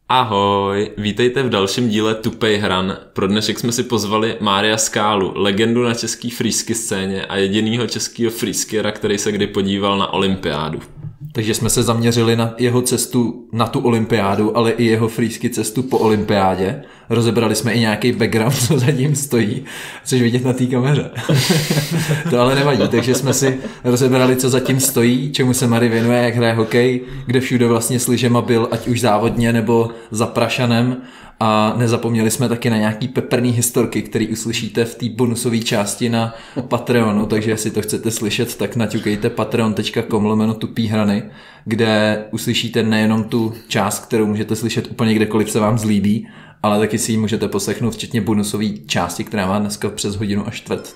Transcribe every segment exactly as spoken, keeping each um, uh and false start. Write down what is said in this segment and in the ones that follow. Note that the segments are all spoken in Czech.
Ahoj, vítejte v dalším díle Tupej hran. Pro dnešek jsme si pozvali Mária Skálu, legendu na český freeski scéně a jedinýho českýho freeskiera, který se kdy podíval na olympiádu. Takže jsme se zaměřili na jeho cestu na tu olympiádu, ale i jeho freeski cestu po olympiádě. Rozebrali jsme i nějaký background, co za tím stojí, což vidět na té kameře. To ale nevadí, takže jsme si rozebrali, co za tím stojí, čemu se Mary věnuje, jak hraje hokej, kde všude vlastně s lyžema byl, ať už závodně nebo za Prašanem. A nezapomněli jsme taky na nějaký peprný historky, který uslyšíte v té bonusové části na Patreonu, takže jestli to chcete slyšet, tak naťukejte patreon tečka com lomeno tupý hrany, kde uslyšíte nejenom tu část, kterou můžete slyšet úplně kdekoliv se vám zlíbí, ale taky si ji můžete poslechnout včetně bonusové části, která má dneska přes hodinu a čtvrt.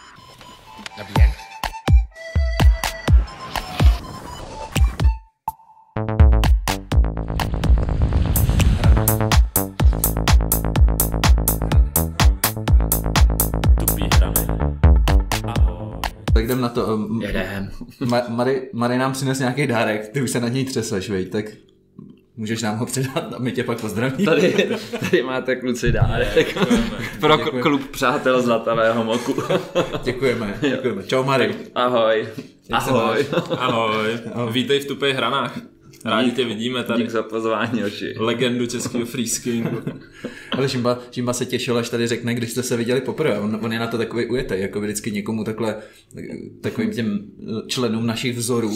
Tak jdem na to. Jedem. Ma- Mary, Mary nám přines nějaký dárek, ty už se na něj třeseš, vej, tak můžeš nám ho předat a my tě pak pozdravíme. Tady, tady máte kluci dárek pro k- klub přátel Zlatavého moku. Děkujeme, děkujeme. Čau Mary. Ahoj. Ahoj. Ahoj, vítej v Tupej hranách. Rádi tě vidíme tady. Dík za pozvání, oči. Legendu českého freeskingu. Ale Šimba, Šimba se těšil, až tady řekne, když jste se viděli poprvé. On, on je na to takový ujetej, jako vždycky někomu takhle, takovým těm členům našich vzorů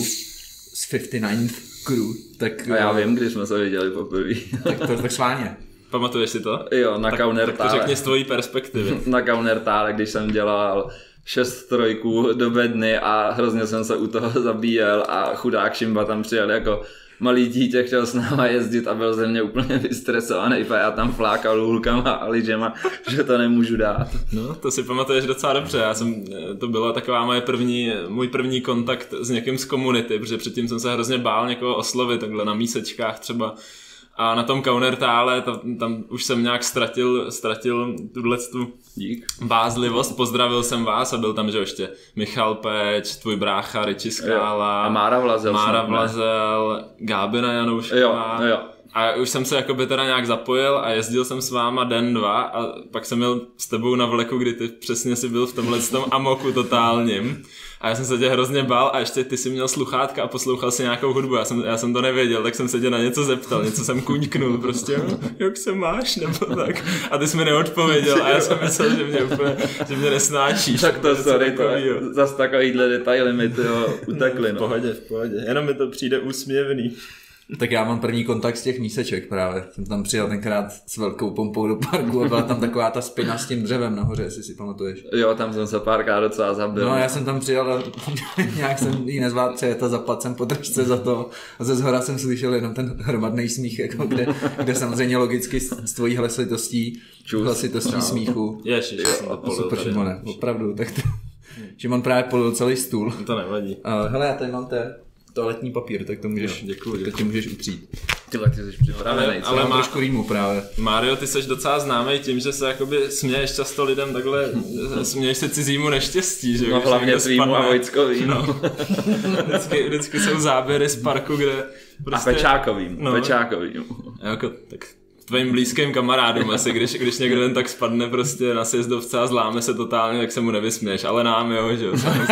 z padesátého devátého crew. Tak, a já vím, když jsme se viděli poprvé. Tak to tak schválně. Pamatuješ si to? Jo, na tak, Kaunertále. Tak to řekni z tvojí perspektivy. Na Kaunertále, když jsem dělal šest trojků do bedny a hrozně jsem se u toho zabíjel a chudák Šimba tam přijel jako malý dítě, chtěl s náma jezdit a byl ze mě úplně vystresovaný, a já tam flákal hůlkama a lyžema, že to nemůžu dát. No, to si pamatuješ docela dobře. Já jsem, to byla taková moje první, můj první kontakt s někým z komunity, protože předtím jsem se hrozně bál někoho oslovit, takhle na mísečkách třeba. A na tom Kaunertále, tam, tam už jsem nějak ztratil, ztratil tuhletu bázlivost, pozdravil jsem vás a byl tam, že ještě Michal Peč, tvůj brácha, Riči Skála, a Mára Vlazel, Mára Vlazel, Gábina Janoušková. Jo, jo. A už jsem se jakoby teda nějak zapojil a jezdil jsem s váma den, dva a pak jsem byl s tebou na vleku, kdy ty přesně si byl v tomhle tom amoku totálním. A já jsem se tě hrozně bál a ještě ty si měl sluchátka a poslouchal si nějakou hudbu. Já jsem, já jsem to nevěděl, tak jsem se tě na něco zeptal, něco jsem kuňknul prostě, jak se máš, nebo tak. A ty jsi mi neodpověděl a já jsem myslel, že mě úplně, že mě nesnášíš. Tak to sorry, to zas takovýhle detaily mi to utekly. No. V pohodě, v pohodě, jenom mi to přijde úsměvný. Tak já mám první kontakt z těch míseček právě. Jsem tam přijel tenkrát s velkou pompou do parku a byla tam taková ta spina s tím dřevem nahoře, jestli si pamatuješ. Jo, tam jsem se párkrát docela zabil. No já jsem tam přijel a nějak jsem jí nezvládl přejet a zapadl jsem po držce za to. A ze zhora jsem slyšel jenom ten hromadný smích, jako kde, kde samozřejmě logicky s tvojí hlasitostí, hlasitostí no. smíchu. Ježiš, jo, super Šimone, opravdu. Tak to, Šimon právě polil celý stůl. To nevadí. Uh, hele, já tady mám ten toaletní papír, tak to můžeš, jo, děkuju, děkuju. to můžeš utřít. Tyhle, ty jsi připravený. Ale, ale má... mám trošku rýmu právě. Mario, ty jsi docela známý tím, že se jakoby směješ často lidem takhle, směješ se cizímu neštěstí, že? No hlavně tvýmu a Vojtkovým. No. vždycky, vždycky jsou záběry z parku, kde prostě... A Pečákovým, no, Pečákovým. Jako, tak tvým blízkým kamarádům asi, když, když někdo jen tak spadne prostě na sjezdovce a zláme se totálně, tak se mu nevysměješ, ale nám jo, že jo.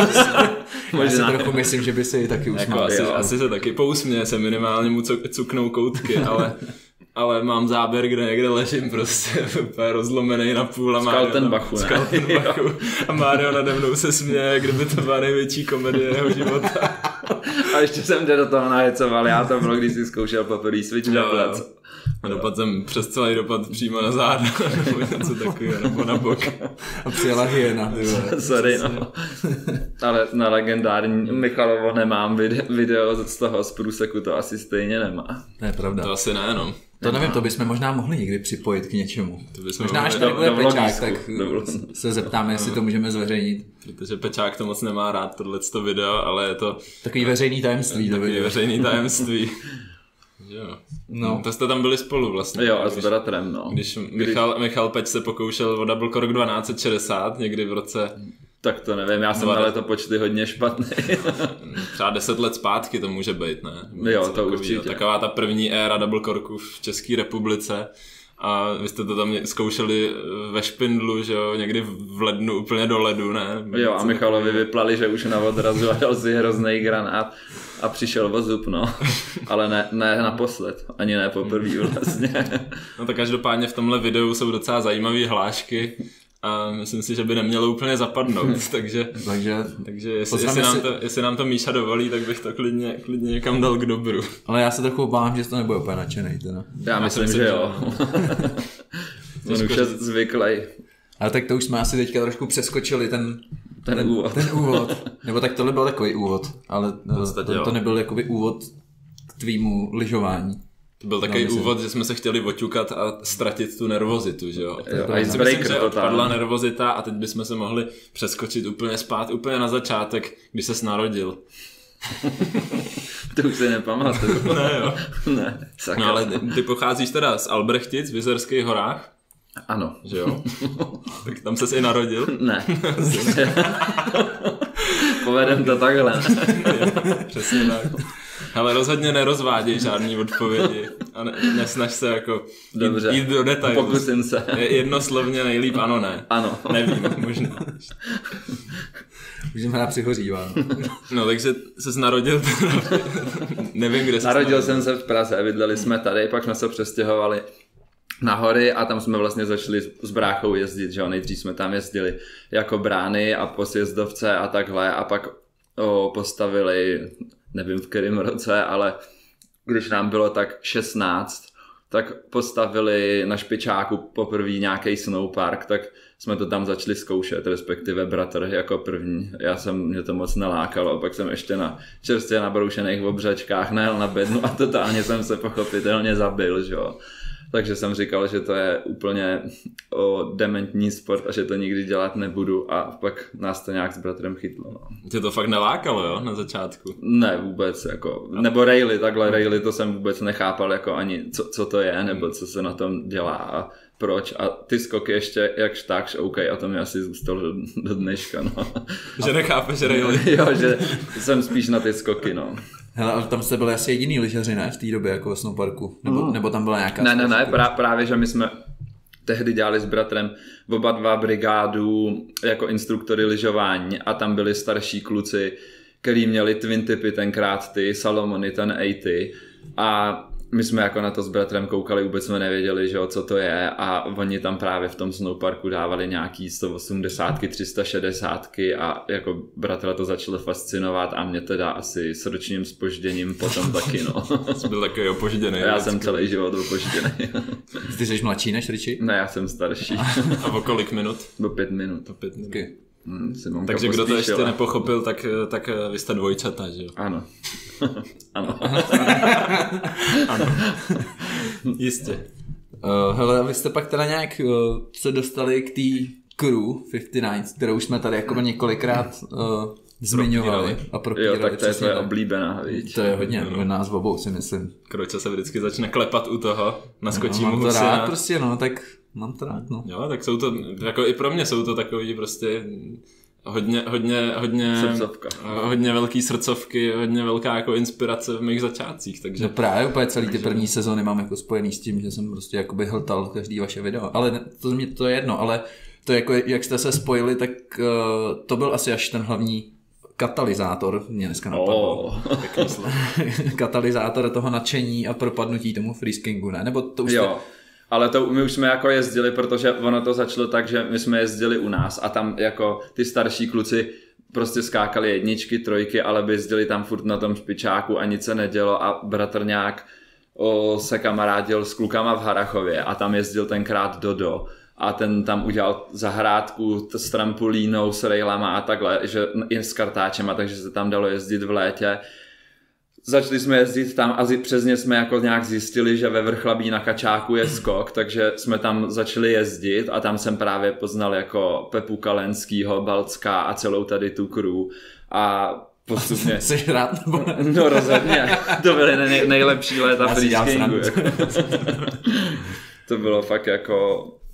Já si trochu myslím, že by se ji taky usmál. Jako asi, asi se taky pousměje, se minimálně mu cuknou koutky, ale, ale mám záběr, kde někde ležím prostě úplně rozlomený na půl a Mário, Skaltenbachu, Skaltenbachu, a Mário nade mnou se směje, kdyby to byla největší komedie jeho života. A ještě jsem tě do toho nahecoval, já to bylo, když jsi zkoušel poprvé switch na plec. A dopad jsem přes celý dopad přímo na záda, nebo něco takového, nebo na bok. A přijela hyena, ty vole. Sorry, no. Ale na legendární Michalovo nemám video z toho z průseku, to asi stejně nemá. To je pravda. To asi ne, no. To nevím, to bychom možná mohli někdy připojit k něčemu. Možná až tady bude Pečák, tak se zeptáme, jestli to můžeme zveřejnit. Protože Pečák to moc nemá rád, tohleto video, ale je to... Takový veřejný tajemství. Takový veřejný tajemství. Jo. No. To jste tam byli spolu vlastně. Jo, a s bratrem, no. Když Michal, Michal Peč se pokoušel o Double Cork dvanáct set šedesát někdy v roce Tak to nevím, já jsem na letopočty hodně špatný. Třeba deset let zpátky to může být, ne? Jo, to takový, určitě. Taková ta první éra double corku v České republice. A vy jste to tam zkoušeli ve Špindlu, že jo, někdy v lednu úplně do ledu, ne? Jo, a Michalovi vyplali, že už na odrazu a dal si hrozný granát a přišel o zub, no. Ale ne, ne naposled, ani ne poprvé vlastně. No tak každopádně v tomhle videu jsou docela zajímavé hlášky a myslím si, že by nemělo úplně zapadnout, takže, takže, takže jestli, jestli, nám to, jestli nám to Míša dovolí, tak bych to klidně, klidně někam dal k dobru. Ale já se trochu obávám, že to nebude úplně nadšenej. Teda. Já, já myslím, že jo. On už je zvyklý. Ale tak to už jsme asi teďka trošku přeskočili ten, ten, ten, úvod. ten úvod. Nebo tak tohle byl takový úvod, ale to, to nebyl jakoby úvod k tvýmu lyžování. To byl takový no, úvod, že jsme se chtěli oťukat a ztratit tu nervozitu, že jo. jo icebreaker že odpadla nervozita a teď bychom se mohli přeskočit úplně zpát, úplně na začátek, když ses narodil. To už si nepamatuju. Ne jo. Ne, no ale ty pocházíš teda z Albrechtic v Jizerských horách? Ano. Že jo? Tak tam ses i narodil? Ne. Povedem to takhle. Přesně tak. Ale rozhodně nerozváděj žádný odpovědi a ne, nesnaž se jako Dobře. jít, jít do detailů. Pokusím se. Jednoslovně nejlíp ano, ne. Ano. Nevím, možná. Můžeme hrát přihořívá. No takže ses narodil, nevím, kde se Narodil jsem se v Praze, bydleli jsme tady, pak jsme se přestěhovali na hory a tam jsme vlastně začali s bráchou jezdit, že jo, nejdřív jsme tam jezdili jako brány a po sjezdovce a takhle a pak o, postavili, nevím v kterém roce, ale když nám bylo tak šestnáct, tak postavili na Špičáku poprvé nějaký snowpark, tak jsme to tam začali zkoušet, respektive bratr jako první. Já jsem, mě to moc nelákalo, pak jsem ještě na čerstvě nabroušených obřečkách najel na bednu a totálně jsem se pochopitelně zabil, že jo. Takže jsem říkal, že to je úplně o dementní sport a že to nikdy dělat nebudu a pak nás to nějak s bratrem chytlo. No. Tě to fakt nelákalo, jo, na začátku? Ne, vůbec, jako, nebo rally, takhle rally to jsem vůbec nechápal, jako ani co, co to je, nebo co se na tom dělá a proč. A ty skoky ještě jakž takž, OK, a to mi asi zůstalo do, do dneška, no. Že nechápeš rally? Jo, že jsem spíš na ty skoky, no. Hele, ale tam jste byli asi jediný lyžaři, ne? V té době jako ve snowparku. Nebo, mm. nebo tam byla nějaká... Ne, ne, ne, prá, právě, že my jsme tehdy dělali s bratrem oba dva brigádu jako instruktory lyžování a tam byli starší kluci, který měli twin tipy tenkrát, ty Salomony, ten osmdesát a my jsme jako na to s bratrem koukali, vůbec jsme nevěděli, že jo, co to je a oni tam právě v tom snowparku dávali nějaký sto osmdesát, tři sta šedesát a jako bratra to začalo fascinovat a mě teda asi s ročním zpožděním potom taky, no. Jsi byl takový opožděný. Já jsem celý život opožděný. Ty jsi mladší než Richie? Ne, já jsem starší. A o kolik minut? O pět minut. O pět minut. Okay. Hmm, Takže kdo to ještě nepochopil, tak, tak vy jste dvojčata, že jo? Ano. Ano. Ano. Jistě. Uh, hele, vy jste pak teda nějak uh, se dostali k té crew padesát devět, kterou už jsme tady jako několikrát uh, zmiňovali a propírali. Jo, tak to je tvoje oblíbená, víš. To je hodně, no. Nás obou si myslím. Kroča se vždycky začne klepat u toho, naskočí no, mu husina. Mám to rád prostě, no, tak mám to rád, no. Jo, tak jsou to, jako i pro mě jsou to takový prostě hodně, hodně, hodně, srdcovka. Hodně velký srdcovky, hodně velká jako inspirace v mých začátcích, takže... No právě úplně celý ty první sezóny mám jako spojený s tím, že jsem prostě jakoby hltal každý vaše video, ale to mě to je jedno, ale to jako, jak jste se spojili, tak uh, to byl asi až ten hlavní katalyzátor, mě dneska napadlo. Oh. Katalyzátor toho nadšení a propadnutí tomu freeskingu, ne? Nebo to už jo. Jste... Ale to my už jsme jako jezdili, protože ono to začalo tak, že my jsme jezdili u nás a tam jako ty starší kluci prostě skákali jedničky, trojky, ale jezdili tam furt na tom špičáku a nic se nedělo a bratr nějak o, se kamarádil s klukama v Harrachově a tam jezdil tenkrát Dodo a ten tam udělal zahrádku s trampolínou, s railama a takhle, že i s kartáčema, takže se tam dalo jezdit v létě. Začali jsme jezdit tam a přes ně jsme jako nějak zjistili, že ve Vrchlabí na Kačáku je skok, takže jsme tam začali jezdit a tam jsem právě poznal jako Pepu Kalenskýho, Balcka a celou tady tu crew a postupně... Jsi rád nebo ne? No rozhodně, to byly nej, nejlepší léta freeskingu. To bylo fakt jako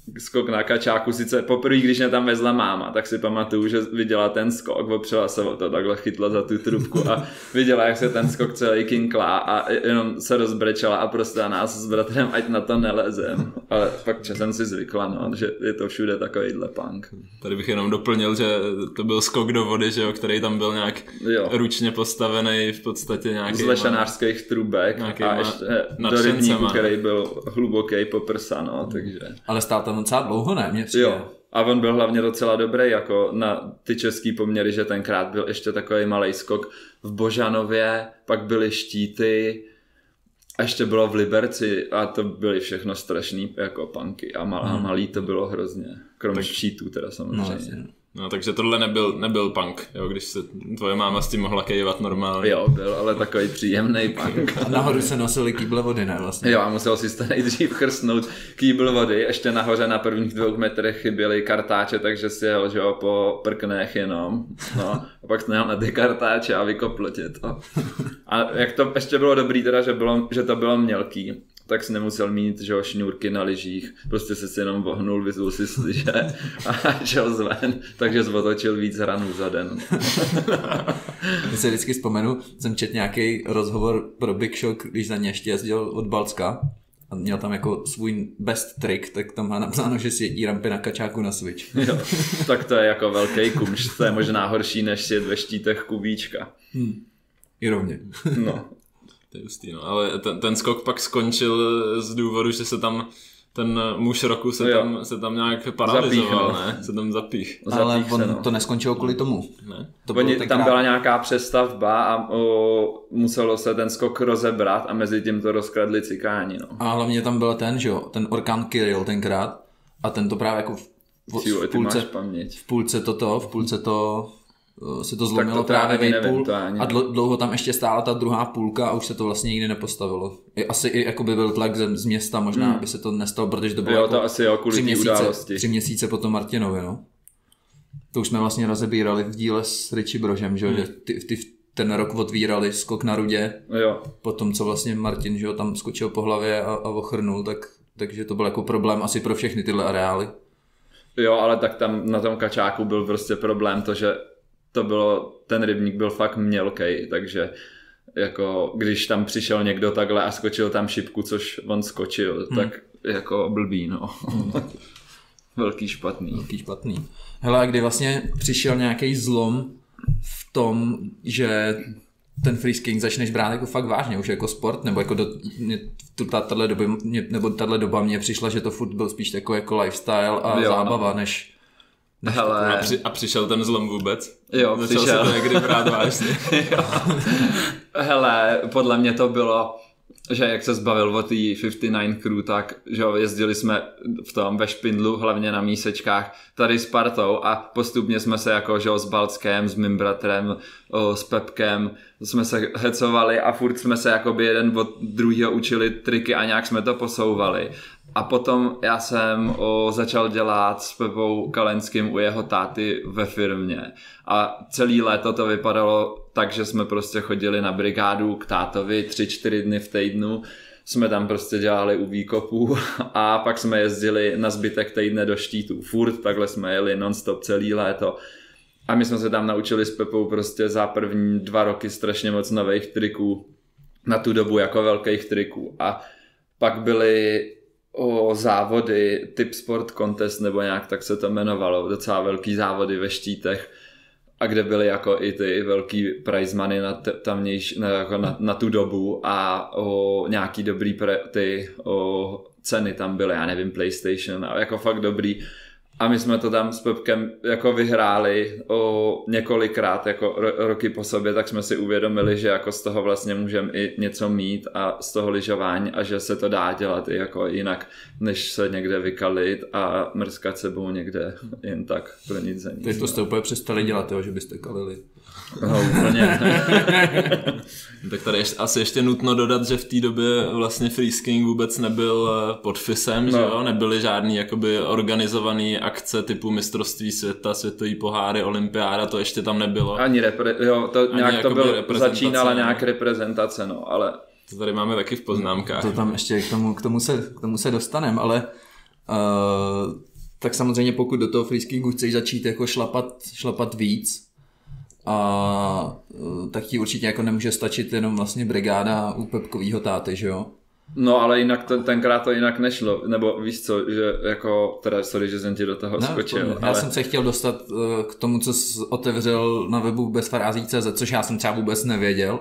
skok na kačáku, sice poprvé, když mě tam vezla máma, tak si pamatuju, že viděla ten skok, opřela se o to, takhle chytla za tu trubku a viděla, jak se ten skok celý kinklá a jenom se rozbrečela a prostě nás s bratrem, ať na to nelezem. Ale pak jsem si zvykla, no, že je to všude takovýhle punk. Tady bych jenom doplnil, že to byl skok do vody, že jo, který tam byl nějak jo. ručně postavený, v podstatě nějaký... Z lešanářských trubek a ještě do rybníku, který byl hluboký po prsa, no, takže... Ale stál tam docela dlouho, ne? Mě jo. A on byl hlavně docela dobrý jako na ty český poměry, že tenkrát byl ještě takový malej skok v Božanově, pak byly štíty a ještě bylo v Liberci a to byly všechno strašný jako punky a mal, hmm. malý to bylo hrozně. Krom tak... štítů teda samozřejmě. No, No, takže tohle nebyl, nebyl punk, jo, když se tvoje máma s tím mohla kejvat normálně. Jo, byl, ale takový příjemný punk. A nahoru se nosili kýble vody, ne vlastně? Jo, a musel si to nejdřív chrstnout kýbl vody, ještě nahoře na prvních dvou metrech chyběly kartáče, takže si jel, že jo, po prknech jenom. No, a pak jsi na ty kartáče a vykoplo tě to. A jak to ještě bylo dobrý teda, že, bylo, že to bylo mělký, tak si nemusel mít, že jo, šňůrky na lyžích, prostě se si jenom vohnul, vyzul si slyže a šel zven, takže zvotočil víc hranů za den. Já si vždycky vzpomenu, jsem četl nějaký rozhovor pro Big Shock, když za ně ještě jezdil od Balcka a měl tam jako svůj best trick, tak tam má napsáno, že si jedí rampy na kačáku na Switch. Jo, tak to je jako velký kumš, to je možná horší, než si jet ve štítech kubíčka. Hmm. I rovně. No. To je hustý, no. Ale ten, ten skok pak skončil z důvodu, že se tam ten muž roku se, tam, se tam nějak paralyzoval, zapích, ne? Se tam zapích. Ale zapích on se, no. to neskončilo kvůli tomu. Ne? To Oni, tenkrát... Tam byla nějaká přestavba a o, muselo se ten skok rozebrat a mezi tím to rozkradli cikáni, no. A hlavně tam byl ten, že jo, ten orkán Kirill tenkrát a ten to právě jako v, v, Cílo, v, půlce, v půlce toto, v půlce to se to zlomilo to právě nevím, půl to ani... a dlouho tam ještě stála ta druhá půlka a už se to vlastně nikdy nepostavilo. I, asi i jako by byl tlak z, z města možná, hmm. aby se to nestalo, protože to bylo jo, jako to asi jo, tři, měsíce, tři měsíce po tom Martinovi, no. To už jsme vlastně rozebírali v díle s Richie Brožem, že, hmm. že ty, ty ten rok otvírali skok na Rudě, jo. Potom co vlastně Martin, že tam skočil po hlavě a, a ochrnul, tak, takže to byl jako problém asi pro všechny tyhle areály. Jo, ale tak tam na tom kačáku byl prostě problém to, že to bylo, ten rybník byl fakt mělkej, takže jako když tam přišel někdo takhle a skočil tam šipku, což on skočil, hmm. tak jako blbý, no. Velký špatný. Velký špatný. Hele, a kdy vlastně přišel nějaký zlom v tom, že ten freeskiing začneš brát jako fakt vážně, už jako sport, nebo jako do, tato doby, nebo tato doba mně přišla, že to furt byl spíš takový jako lifestyle a jo, zábava, no. než Hele. A, při, a přišel ten zlom vůbec? Jo, Začal přišel. se to někdy brát vážně. Hele, podle mě to bylo, že jak se zbavil o té padesát devět crew, tak že jezdili jsme v tom ve Špindlu, hlavně na mísečkách, tady s partou a postupně jsme se jako že s Balckem, s mým bratrem, o, s Pepkem, jsme se hecovali a furt jsme se jakoby jeden od druhého učili triky a nějak jsme to posouvali. A potom já jsem o, začal dělat s Pepou Kalenským u jeho táty ve firmě. A celý léto to vypadalo tak, že jsme prostě chodili na brigádu k tátovi tři, čtyři dny v týdnu. Jsme tam prostě dělali u výkopů a pak jsme jezdili na zbytek týdne do Štítů. Furt takhle jsme jeli non-stop celý léto. A my jsme se tam naučili s Pepou prostě za první dva roky strašně moc nových triků. Na tu dobu jako velkých triků. A pak byly o závody, typ sport contest nebo nějak tak se to jmenovalo, docela velký závody ve Štítech a kde byly jako i ty velký prize money na, t- tamnějš, na, jako na, na tu dobu a o, nějaký dobrý pre, ty o, ceny tam byly, já nevím, PlayStation a jako fakt dobrý. A my jsme to tam s Pepkem jako vyhráli o několikrát jako ro- roky po sobě, tak jsme si uvědomili, že jako z toho vlastně můžeme i něco mít a z toho lyžování a že se to dá dělat i jako jinak, než se někde vykalit a mrskat sebou někde jen tak pro nic za nic. Teď to jste úplně přestali dělat, jo, že byste kalili. No úplně. Tak tady ještě, asi ještě nutno dodat, že v té době vlastně freeskiing vůbec nebyl pod FISem, no. Že jo? Nebyly žádný jakoby organizovaný akce typu mistrovství světa, světový poháry, olympiáda, to ještě tam nebylo. Ani repre, jo, to Ani nějak to byl, začínala nějak reprezentace, no, ale... To tady máme taky v poznámkách. To tam ještě k tomu, k tomu se, k tomu se dostaneme, ale Uh, tak samozřejmě pokud do toho freeskicku chceš začít jako šlapat, šlapat víc, a tak ti určitě jako nemůže stačit jenom vlastně brigáda u Pepkovýho táty, že jo? No ale jinak to, tenkrát to jinak nešlo, nebo víš co, že jako, teda sorry, že jsem ti do toho no, skočil. Já ale... jsem se chtěl dostat k tomu, co jsi otevřel na webu bezfarází tečka cé zet, což já jsem třeba vůbec nevěděl.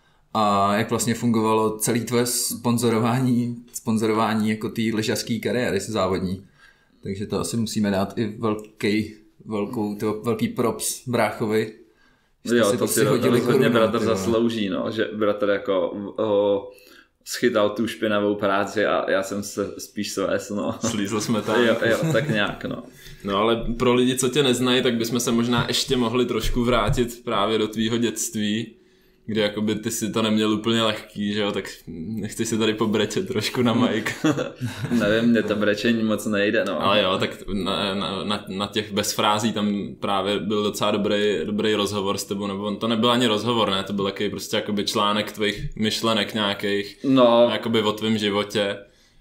A jak vlastně fungovalo celé tvoje sponzorování, sponzorování jako té lyžařské kariéry závodní. Takže to asi musíme dát i velký, velkou, tyho, velký props bráchovi. Jo, to si rozhodně bratr zaslouží, no, že bratr jako o, schytal tu špinavou práci a já jsem se spíš svést, no. Slízl jsme tam. Jo, jo, tak nějak, no. No ale pro lidi, co tě neznají, tak bychom se možná ještě mohli trošku vrátit právě do tvýho dětství, kde jakoby ty si to neměl úplně lehký, že jo, tak nechci si tady pobrečet trošku na mic. Nevím, mě to brečení moc nejde, no. Ale jo, tak na, na, na, na těch bez frází tam právě byl docela dobrý, dobrý rozhovor s tebou, nebo to nebyl ani rozhovor, ne, to byl takový prostě jakoby článek tvých myšlenek nějakých, no, jakoby o tvém životě.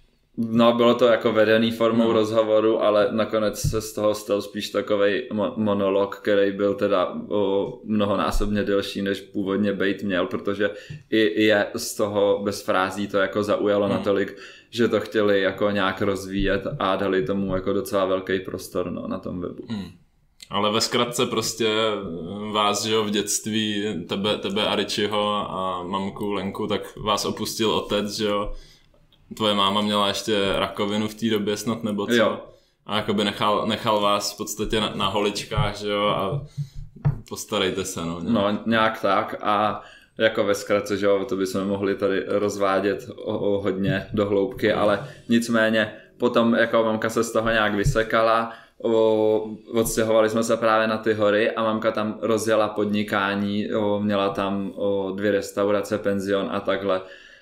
No, bylo to jako vedený formou no. rozhovoru, ale nakonec se z toho stal spíš takovej mo- monolog, který byl teda o, mnohonásobně delší, než původně bejt měl, protože i je z toho bez frází to jako zaujalo hmm. natolik, že to chtěli jako nějak rozvíjet a dali tomu jako docela velký prostor, no, na tom webu. Hmm. Ale ve zkratce prostě vás, že jo, v dětství, tebe, tebe a Richieho a mamku Lenku, tak vás opustil otec, že jo. Tvoje máma měla ještě rakovinu v té době snad, nebo co? Jo. A jakoby nechal, nechal vás v podstatě na, na holičkách, že jo, a postarejte se, no. Nějak. No, nějak tak a jako ve zkratce, že jo, to bychom mohli tady rozvádět o, o hodně do hloubky, ale nicméně potom jako mamka se z toho nějak vysekala, o, odstěhovali jsme se právě na ty hory a mamka tam rozjela podnikání, o, měla tam o, dvě restaurace, penzion a takhle.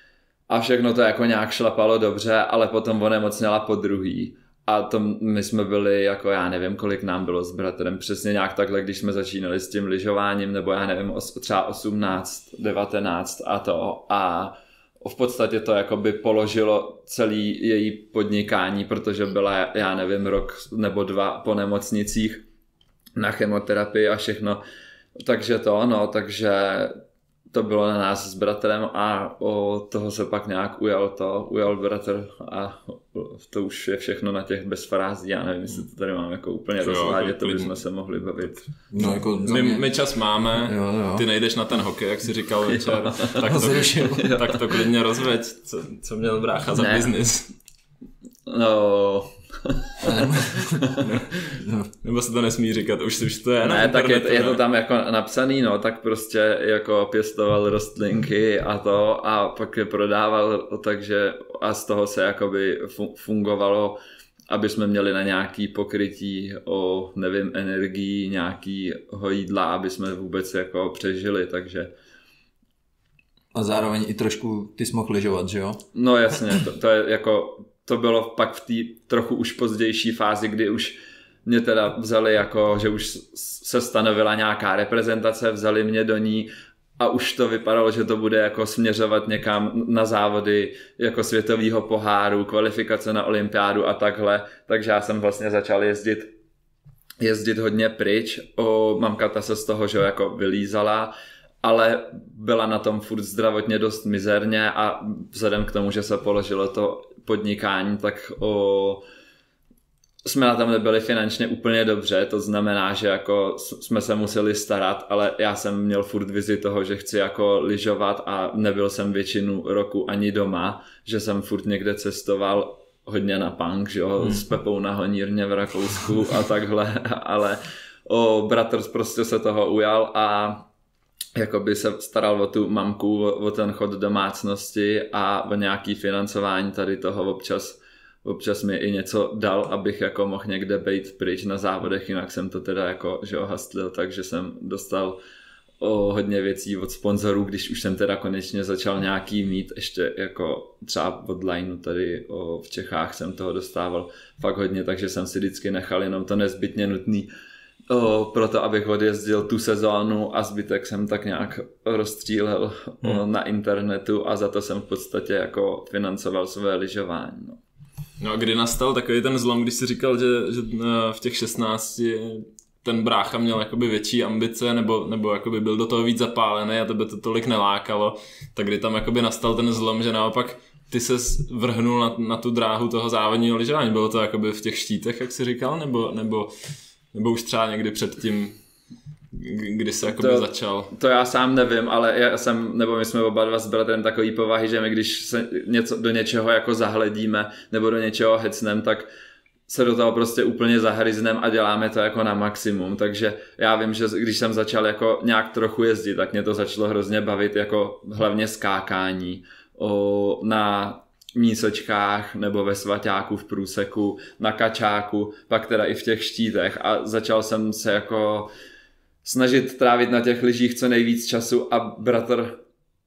A všechno to jako nějak šlapalo dobře, ale potom onemocněla po druhý. A to my jsme byli jako, já nevím, kolik nám bylo s bratrem, přesně nějak takhle, když jsme začínali s tím lyžováním, nebo já nevím, třeba osmnáct, devatenáct a to. A v podstatě to jakoby položilo celý její podnikání, protože byla, já nevím, rok nebo dva po nemocnicích na chemoterapii a všechno. Takže to, no, takže... to bylo na nás s bratrem a o toho se pak nějak ujal to, ujal bratr a to už je všechno na těch bez frází, já nevím, jestli to tady mám jako úplně rozvádět, to bychom se mohli bavit. No, jako my, my čas máme, jo, jo. Ty nejdeš na ten hokej, jak jsi říkal večer, tak to, tak to klidně rozveď, co, co měl brácha za ne. biznis. No... no. Nebo se to nesmí říkat, už, už to je. Ne, tak je, je to tam jako napsaný, no, tak prostě jako pěstoval rostlinky a to a pak je prodával, takže a z toho se jakoby fungovalo, aby jsme měli na nějaký pokrytí o, nevím, energii, nějakýho jídla, aby jsme vůbec jako přežili, takže... A zároveň i trošku ty jsi mohl lyžovat, že jo? No jasně, to, to je jako... To bylo pak v té trochu už pozdější fázi, kdy už mě teda vzali jako, že už se stanovila nějaká reprezentace, vzali mě do ní a už to vypadalo, že to bude jako směřovat někam na závody jako světového poháru, kvalifikace na olympiádu a takhle, takže já jsem vlastně začal jezdit jezdit hodně pryč, o, mamka ta se z toho, že jako vylízala, ale byla na tom furt zdravotně dost mizerně a vzhledem k tomu, že se položilo to podnikání, tak o, jsme na tom nebyli finančně úplně dobře, to znamená, že jako jsme se museli starat, ale já jsem měl furt vizi toho, že chci jako lyžovat a nebyl jsem většinu roku ani doma, že jsem furt někde cestoval hodně na punk, že jo, hmm. s Pepou na honírně v Rakousku a takhle, ale o, bratr prostě se toho ujal a jakoby se staral o tu mamku, o, o ten chod domácnosti a o nějaký financování tady toho občas, občas mi i něco dal, abych jako mohl někde bejt pryč na závodech, jinak jsem to teda jako, že ho hastlil, takže jsem dostal o hodně věcí od sponzorů, když už jsem teda konečně začal nějaký mít, ještě jako třeba od lineu tady o, v Čechách jsem toho dostával fakt hodně, takže jsem si vždycky nechal jenom to nezbytně nutný O, proto abych odjezdil tu sezónu a zbytek jsem tak nějak rozstřílel hmm. o, na internetu a za to jsem v podstatě jako financoval své lyžování. No. No a kdy nastal takový ten zlom, když jsi říkal, že, že v těch šestnácti ten brácha měl jakoby větší ambice, nebo, nebo jakoby byl do toho víc zapálený a tebe to tolik nelákalo, tak kdy tam jakoby nastal ten zlom, že naopak ty ses vrhnul na, na tu dráhu toho závodního lyžování. Bylo to jakoby v těch štítech, jak jsi říkal, nebo, nebo, nebo už třeba někdy předtím, kdy jsi jakoby to, začal? To já sám nevím, ale já jsem, nebo my jsme oba dva s bratrem takový povahy, že my když se něco, do něčeho jako zahledíme, nebo do něčeho hecnem, tak se do toho prostě úplně zahryznem a děláme to jako na maximum, takže já vím, že když jsem začal jako nějak trochu jezdit, tak mě to začalo hrozně bavit, jako hlavně skákání o, na mísečkách nebo ve svaťáku v průseku, na kačáku, pak teda i v těch štítech a začal jsem se jako snažit trávit na těch lyžích co nejvíc času a bratr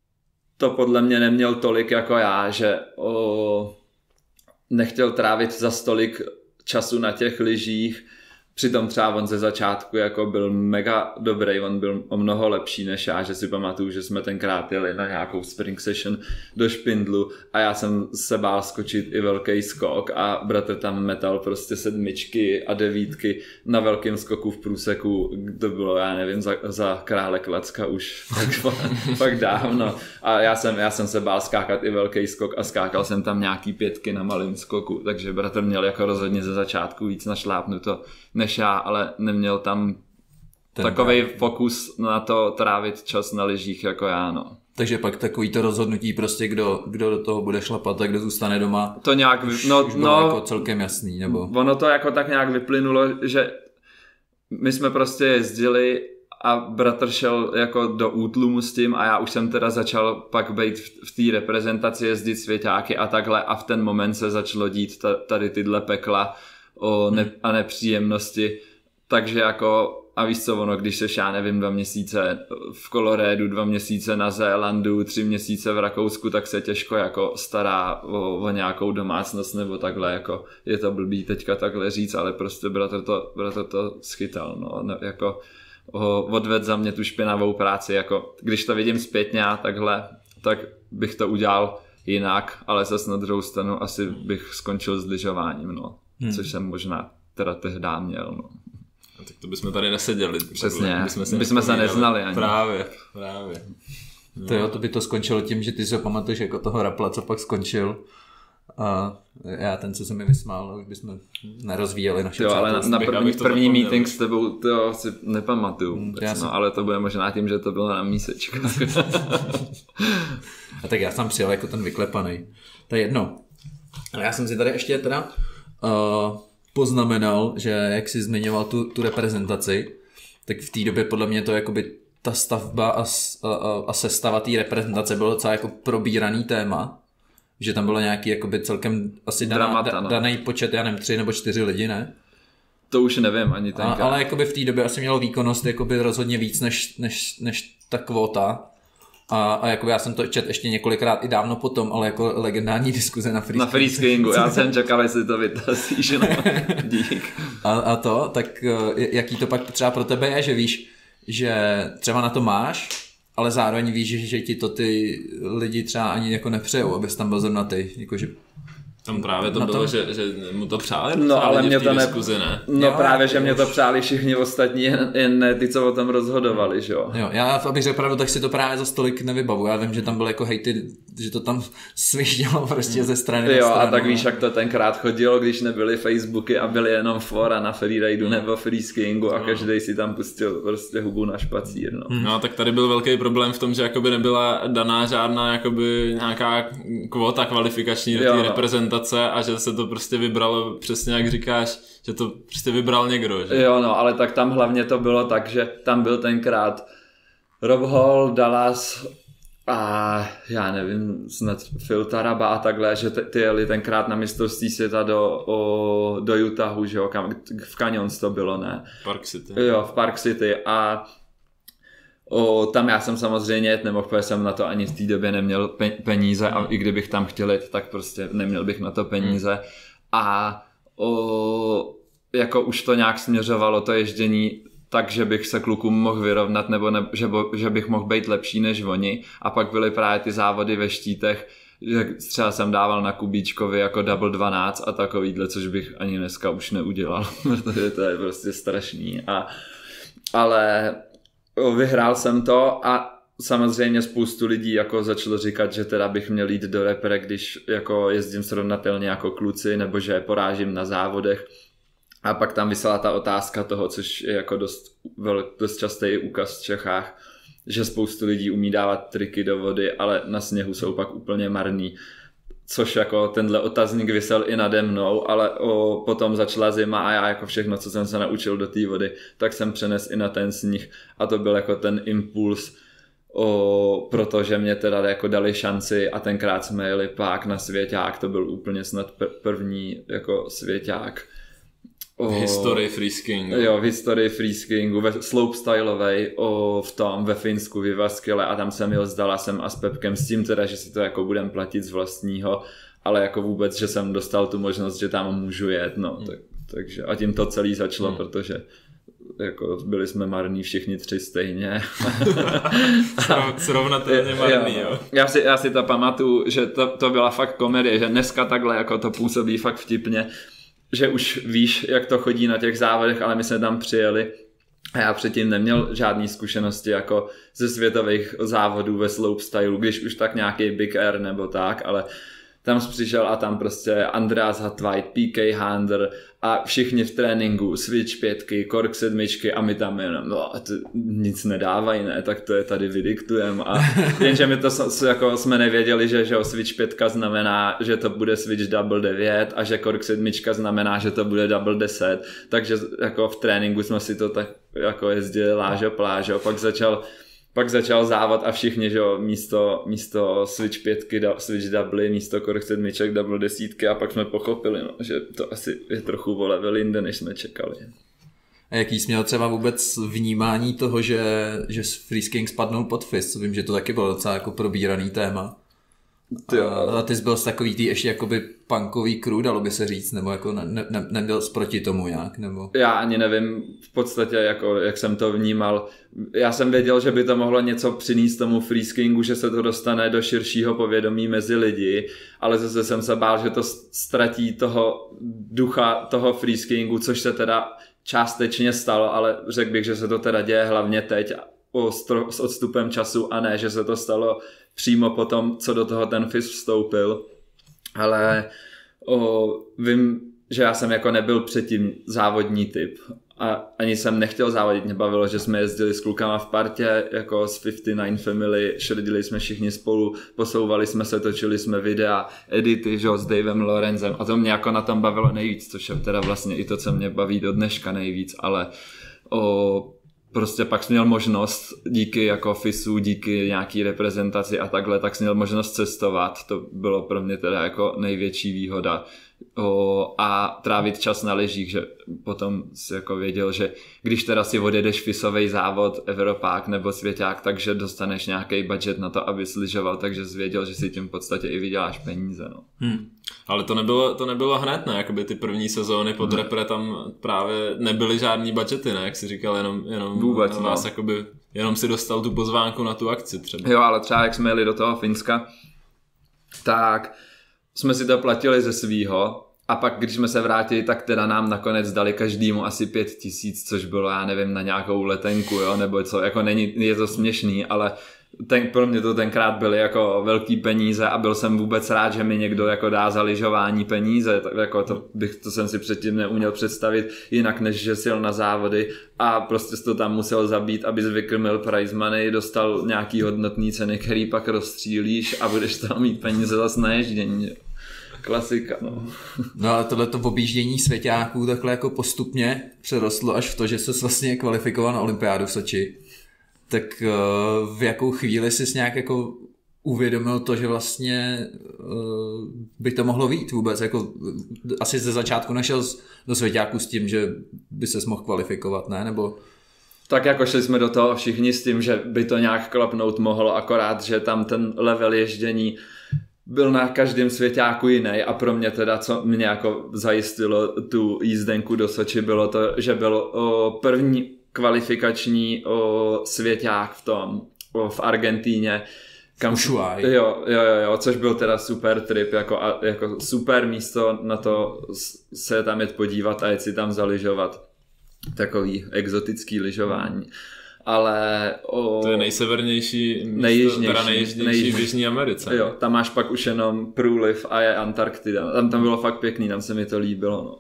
to podle mě neměl tolik jako já, že o, nechtěl trávit za stolik času na těch lyžích, přitom třeba on ze začátku jako byl mega dobrý, on byl o mnoho lepší než já, že si pamatuju, že jsme tenkrát jeli na nějakou spring session do Špindlu a já jsem se bál skočit i velký skok a bratr tam metal prostě sedmičky a devítky na velkém skoku v průseku, to bylo, já nevím, za, za krále Klacka už tak, fakt dávno a já jsem, já jsem se bál skákat i velký skok a skákal jsem tam nějaký pětky na malém skoku, takže bratr měl jako rozhodně ze začátku víc našlápnuto než já, ale neměl tam takovej fokus na to trávit čas na lyžích jako já, no. Takže pak takový to rozhodnutí prostě, kdo, kdo do toho bude šlapat a kdo zůstane doma, to nějak už, no, už bylo no, jako celkem jasný, nebo? Ono to jako tak nějak vyplynulo, že my jsme prostě jezdili a bratr šel jako do útlumu s tím a já už jsem teda začal pak být v, v té reprezentaci jezdit svěťáky a takhle a v ten moment se začalo dít ta, tady tyhle pekla o ne, a nepříjemnosti, takže jako a víš co ono, když seš já nevím dva měsíce v Kolorédu, dva měsíce na Zélandu, tři měsíce v Rakousku, tak se těžko jako stará o, o nějakou domácnost nebo takhle, jako je to blbý teďka takhle říct, ale prostě bratr to, bratr to schytal, no, ne, jako o, odved za mě tu špinavou práci, jako když to vidím zpětně a takhle, tak bych to udělal jinak, ale zase na druhou stranu asi bych skončil s lyžováním, no. Hmm. Což jsem možná teda tehdy měl, no. No, tak to bychom tady neseděli. Přesně, bychom se, bychom se neznali ani. Právě, právě. No. To jo, to by to skončilo tím, že ty se pamatuješ jako toho Rapla, co pak skončil. A já ten, co se mi vysmál, už bychom nerozvíjeli naše jo, ale na, na první, první meeting s tebou to si nepamatuju. Hmm, no, si... ale to bude možná tím, že to bylo na mísečku. A tak já jsem přijel jako ten vyklepaný. To je jedno. Ale já jsem si tady ještě teda uh, poznamenal, že jak jsi zmiňoval tu, tu reprezentaci, tak v té době podle mě to jakoby ta stavba a, a, a sestava té reprezentace bylo docela jako probíraný téma, že tam bylo nějaký jakoby celkem asi daná, Dramata, da, no. daný počet, já nevím, tři nebo čtyři lidi, ne? To už nevím ani tenkrát. Ale jakoby v té době asi mělo výkonnost jakoby rozhodně víc než, než, než ta kvóta. A, a jako já jsem to čet ještě několikrát i dávno potom, ale jako legendární diskuze na freeskingu. Na freeskingu, já jsem čekal, jestli to vytazíš, no. Dík. A, a to, tak jaký to pak třeba pro tebe je, že víš, že třeba na to máš, ale zároveň víš, že, že ti to ty lidi třeba ani jako nepřejou, abys tam byl zemnatý, jakože... Tam právě to bylo, že, že mu to přáli, no, ale mě to ne... diskuzi, ne? No jo, právě, že mě to přáli všichni ostatní, jen, jen ne ty, co o tom rozhodovali, že jo? Jo, já, abych řekl pravdu, tak si to právě za stolik nevybavu. Já vím, že tam byl jako hejty, že to tam sviždělo prostě ze strany jo, na stranu. A tak víš, jak to tenkrát chodilo, když nebyly Facebooky a byly jenom fora na freeridu nebo freeskingu a každý si tam pustil prostě hubu na špacír, no. Hmm. No, tak tady byl velký problém v tom, že jakoby nebyla daná žádná jakoby nějaká kvota kvalifikační do té no. reprezentace a že se to prostě vybralo přesně jak říkáš, že to prostě vybral někdo. Že? Jo, no, ale tak tam hlavně to bylo tak, že tam byl tenkrát Rob Hall, Dallas a já nevím, snad Phil Taraba a takhle, že ty jeli tenkrát na mistrovství světa do, o, do Utahu, že jo, kam, v Canyons to bylo, ne? Park City. Jo, v Park City a O, tam já jsem samozřejmě jet nemohl, protože jsem na to ani v té době neměl peníze a i kdybych tam chtěl jet, tak prostě neměl bych na to peníze. Hmm. A o, jako už to nějak směřovalo to ježdění tak, že bych se klukům mohl vyrovnat nebo ne, že, bo, že bych mohl být lepší než oni. A pak byly právě ty závody ve štítech, že třeba jsem dával na Kubíčkovi jako double dvanáct a takovýhle, což bych ani dneska už neudělal, protože to je prostě strašný. A, ale vyhrál jsem to a samozřejmě spoustu lidí jako začalo říkat, že teda bych měl jít do repre, když jako jezdím srovnatelně jako kluci, nebo že porážím na závodech. A pak tam vysela ta otázka toho, což je jako dost, vel, dost častý úkaz v Čechách, že spoustu lidí umí dávat triky do vody, ale na sněhu jsou pak úplně marný. Což jako tenhle otazník visel i nade mnou, ale o, potom začala zima a já jako všechno, co jsem se naučil do té vody, tak jsem přenes i na ten sníh a to byl jako ten impuls, O, protože mě teda jako dali šanci a tenkrát jsme jeli pak na svěťák, to byl úplně snad první jako svěťák. V historii freeskingu. Jo, v historii freeskingu, ve slopestyleovej, o, v tom, ve Finsku, v Jyväskylä a tam jsem jel s Dallasem a s Pepkem s tím teda, že si to jako budem platit z vlastního, ale jako vůbec, že jsem dostal tu možnost, že tam můžu jet, no, tak, takže a tím to celý začalo, hmm. protože jako byli jsme marní všichni tři stejně. Srovnatelně marní, jo. Já si, já si to pamatuju, že to, to byla fakt komedie, že dneska takhle jako to působí fakt vtipně, že už víš, jak to chodí na těch závodech, ale my jsme tam přijeli a já předtím neměl žádný zkušenosti jako ze světových závodů ve slopestylu, když už tak nějaký Big Air nebo tak, ale tam jsi přišel a tam prostě Andreas Hartweit, P K Hander a všichni v tréninku, switch pětky, kork sedmičky a my tam jenom, no, to nic nedávají, ne, tak to je tady vydiktujem a jenže my to jako jsme nevěděli, že, že switch pětka znamená, že to bude switch double devět a že kork sedmička znamená, že to bude double deset, takže jako v tréninku jsme si to tak jako jezdili lážo plážo, pak začal Pak začal závod a všichni, že jo, místo, místo switch pětky, switch double, místo kork sedmiček, double desítky a pak jsme pochopili, no, že to asi je trochu o level jinde, než jsme čekali. A jaký jsi měl třeba vůbec vnímání toho, že, že freesking spadnul pod F I S? Vím, že to taky bylo docela jako probíraný téma. A, a ty jsi byl z takový tý ještě jakoby punkový crew, dalo by se říct, nebo jako ne, ne, nebyl jsi proti tomu nějak, nebo? Já ani nevím v podstatě, jako, jak jsem to vnímal. Já jsem věděl, že by to mohlo něco přinést tomu freeskingu, že se to dostane do širšího povědomí mezi lidi, ale zase jsem se bál, že to ztratí toho ducha toho freeskingu, což se teda částečně stalo, ale řekl bych, že se to teda děje hlavně teď s odstupem času a ne, že se to stalo přímo po tom, co do toho ten F I S vstoupil. Ale o, vím, že já jsem jako nebyl předtím závodní typ a ani jsem nechtěl závodit. Mě bavilo, že jsme jezdili s klukama v partě jako z padesát devět Family, šredili jsme všichni spolu, posouvali jsme se, točili jsme videa, edity, že, s Davem Lorenzem a to mě jako na tom bavilo nejvíc, což je teda vlastně i to, co mě baví do dneška nejvíc, ale o, prostě pak jsi měl možnost díky jako F I S u, díky nějaký reprezentaci a takhle, tak jsi měl možnost cestovat, to bylo pro mě teda jako největší výhoda. O, a trávit čas na lyžích, že potom si jako věděl, že když teda si odjedeš FISovej závod, Evropák nebo Svěťák, takže dostaneš nějaký budget na to, abys lyžoval, takže jsi věděl, že si tím v podstatě i vyděláš peníze. No. Hmm. Ale to nebylo, to nebylo hned, ne? Jakoby ty první sezóny pod hmm. repre tam právě nebyly žádný budgety, ne? Jak jsi říkal, jenom, jenom vůbec, na vás, no. jakoby, jenom si dostal tu pozvánku na tu akci třeba. Jo, ale třeba jak jsme jeli do toho Finska, tak jsme si to platili ze svýho a pak když jsme se vrátili, tak teda nám nakonec dali každému asi pět tisíc, což bylo, já nevím, na nějakou letenku, jo, nebo co, jako není, je to směšný, ale ten, pro mě to tenkrát byly jako velký peníze a byl jsem vůbec rád, že mi někdo jako dá za lyžování peníze, tak jako to, bych, to jsem si předtím neuměl představit jinak, než že jsi jel na závody a prostě jsi to tam musel zabít, abys vykrmil prize money, dostal nějaký hodnotný ceny, který pak rozstřílíš a budeš tam mít peníze zas na ježdění. Klasika, no. No ale tohleto objíždění svěťáků takhle jako postupně přerostlo až v to, že ses vlastně kvalifikoval na olympiádu v Soči. Tak uh, v jakou chvíli jsi nějak jako uvědomil to, že vlastně uh, by to mohlo vyjít vůbec? Jako, asi ze začátku nešel do svěťáku s tím, že by ses mohl kvalifikovat, ne? Nebo... Tak jako šli jsme do toho všichni s tím, že by to nějak klapnout mohlo, akorát, že tam ten level ježdění byl na každém svěťáku jiný a pro mě teda, co mě jako zajistilo tu jízdenku do Soči, bylo to, že byl o, první kvalifikační o, svěťák v tom, o, v Argentíně, kam, Ushuaí. jo, jo, jo, jo, což byl teda super trip, jako, a, jako super místo na to se tam jet podívat a jet si tam zalyžovat. Takový exotický lyžování. Ale o... To je nejsevernější místo, nejjižnější, teda nejjižnější nejjižnější v Jižní Americe. Jo, tam máš pak už jenom průliv a je Antarktida. Tam, tam bylo fakt pěkný, tam se mi to líbilo. No.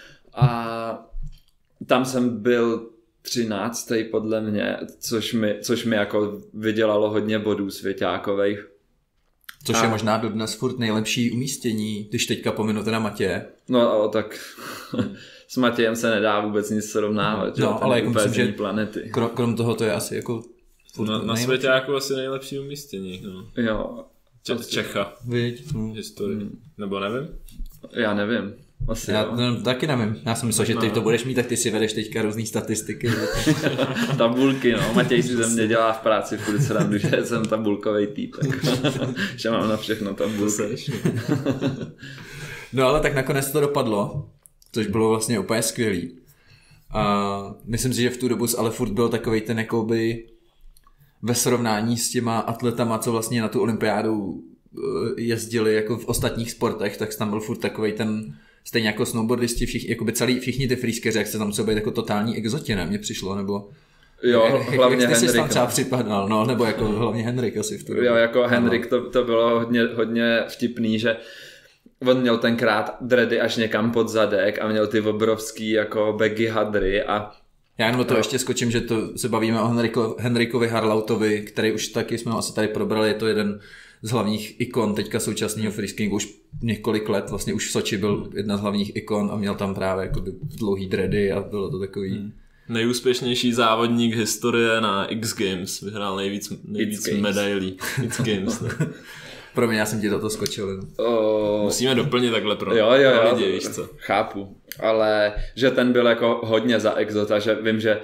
A tam jsem byl třináctý podle mě, což mi, což mi jako vydělalo hodně bodů svěťákovejch. Což a... je možná dodnes furt nejlepší umístění, když teďka pominu teda Matěje. No tak s Matějem se nedá vůbec nic srovnávat. No, že? ale jako myslím, že planety. Krom, krom toho to je asi jako furt Na, na světě jako asi nejlepší umístění. No. Jo. Če- Čecha. Viď? No. Historii. Hmm. Nebo nevím? Já nevím. Asi Já jo. no, taky nevím. Já jsem myslel, že ty no. to budeš mít, tak ty si vedeš teďka různý statistiky. Tabulky, no. Matěj si ze mě dělá v práci furt srandu, že jsem tabulkovej týpek. Že mám na všechno tabulky. No ale tak nakonec to dopadlo, což bylo vlastně úplně skvělý. A myslím si, že v tu dobu ale furt byl takovej ten jakoby ve srovnání s těma atletama, co vlastně na tu olympiádu jezdili jako v ostatních sportech, tak tam byl furt takovej ten stejně jako snowboardisti, všichni, jakoby celý, všichni ty freeskeři, jak se tam musel být jako totální exoti, ne? Mně přišlo, nebo... Jo, jak, hlavně jak ty Henrik. jsi tam třeba připadal, no, nebo jako hlavně Henrik asi v tu dobu. Jo, jako Henrik, to, to bylo hodně, hodně vtipný, že on měl tenkrát dready až někam pod zadek a měl ty obrovský jako baggy hadry a já jenom to no. ještě skočím, že to se bavíme o Henriko, Henrikovi Harlautovi, který už taky jsme ho asi tady probrali, je to jeden z hlavních ikon teďka současného freeskingu už několik let, vlastně už v Soči byl jedna z hlavních ikon a měl tam právě jakoby dlouhý dready a bylo to takový... Hmm. Nejúspěšnější závodník historie na X Games, vyhrál nejvíc, nejvíc medailí. X Games, ne? Promiň, já jsem ti toto skočil. O... Musíme doplnit takhle pro, jo, jo, pro jo, lidi, víš co? Chápu, ale že ten byl jako hodně za exota, že vím, že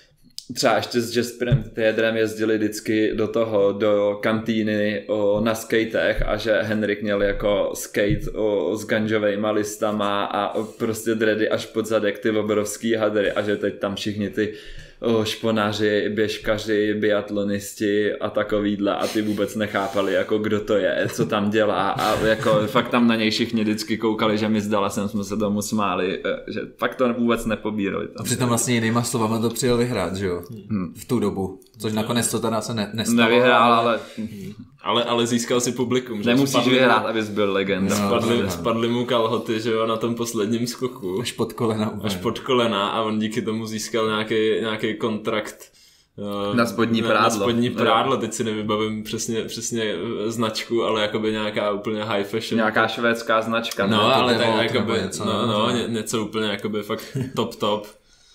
třeba ještě s Jasperem Tedrem jezdili vždycky do toho, do kantýny o, na skatech a že Henrik měl jako skate o, s ganžovejma listama a o, prostě dready až pod zadek, ty obrovský hadry a že teď tam všichni ty o, šponáři, běžkaři, biatlonisti a takovýhle a ty vůbec nechápali jako kdo to je, co tam dělá a jako fakt tam na něj všichni vždycky koukali, že my s Dallasem jsme se tomu smáli, že fakt to vůbec nepobírali. Tam. A přitom vlastně jinýma slovama to přijel vyhrát, že jo? Hmm. V tu dobu, což nakonec to teda se ne, nestalo. Nevyhrál, ale... ale... Ale získal si publikum. Že? Nemusíš spadli vyhrát, mu, abys byl legenda. No, spadly, spadly mu kalhoty, že jo, na tom posledním skoku. Až pod kolena. Úplně. Až pod kolena a on díky tomu získal nějaký, nějaký kontrakt uh, na spodní na, prádlo. Na spodní prádlo, teď si nevybavím přesně, přesně značku, ale jakoby nějaká úplně high fashion. Nějaká švédská značka. No, no ale tak Volt, jakoby, něco, no, no, no. ně, něco úplně jakoby fakt top top.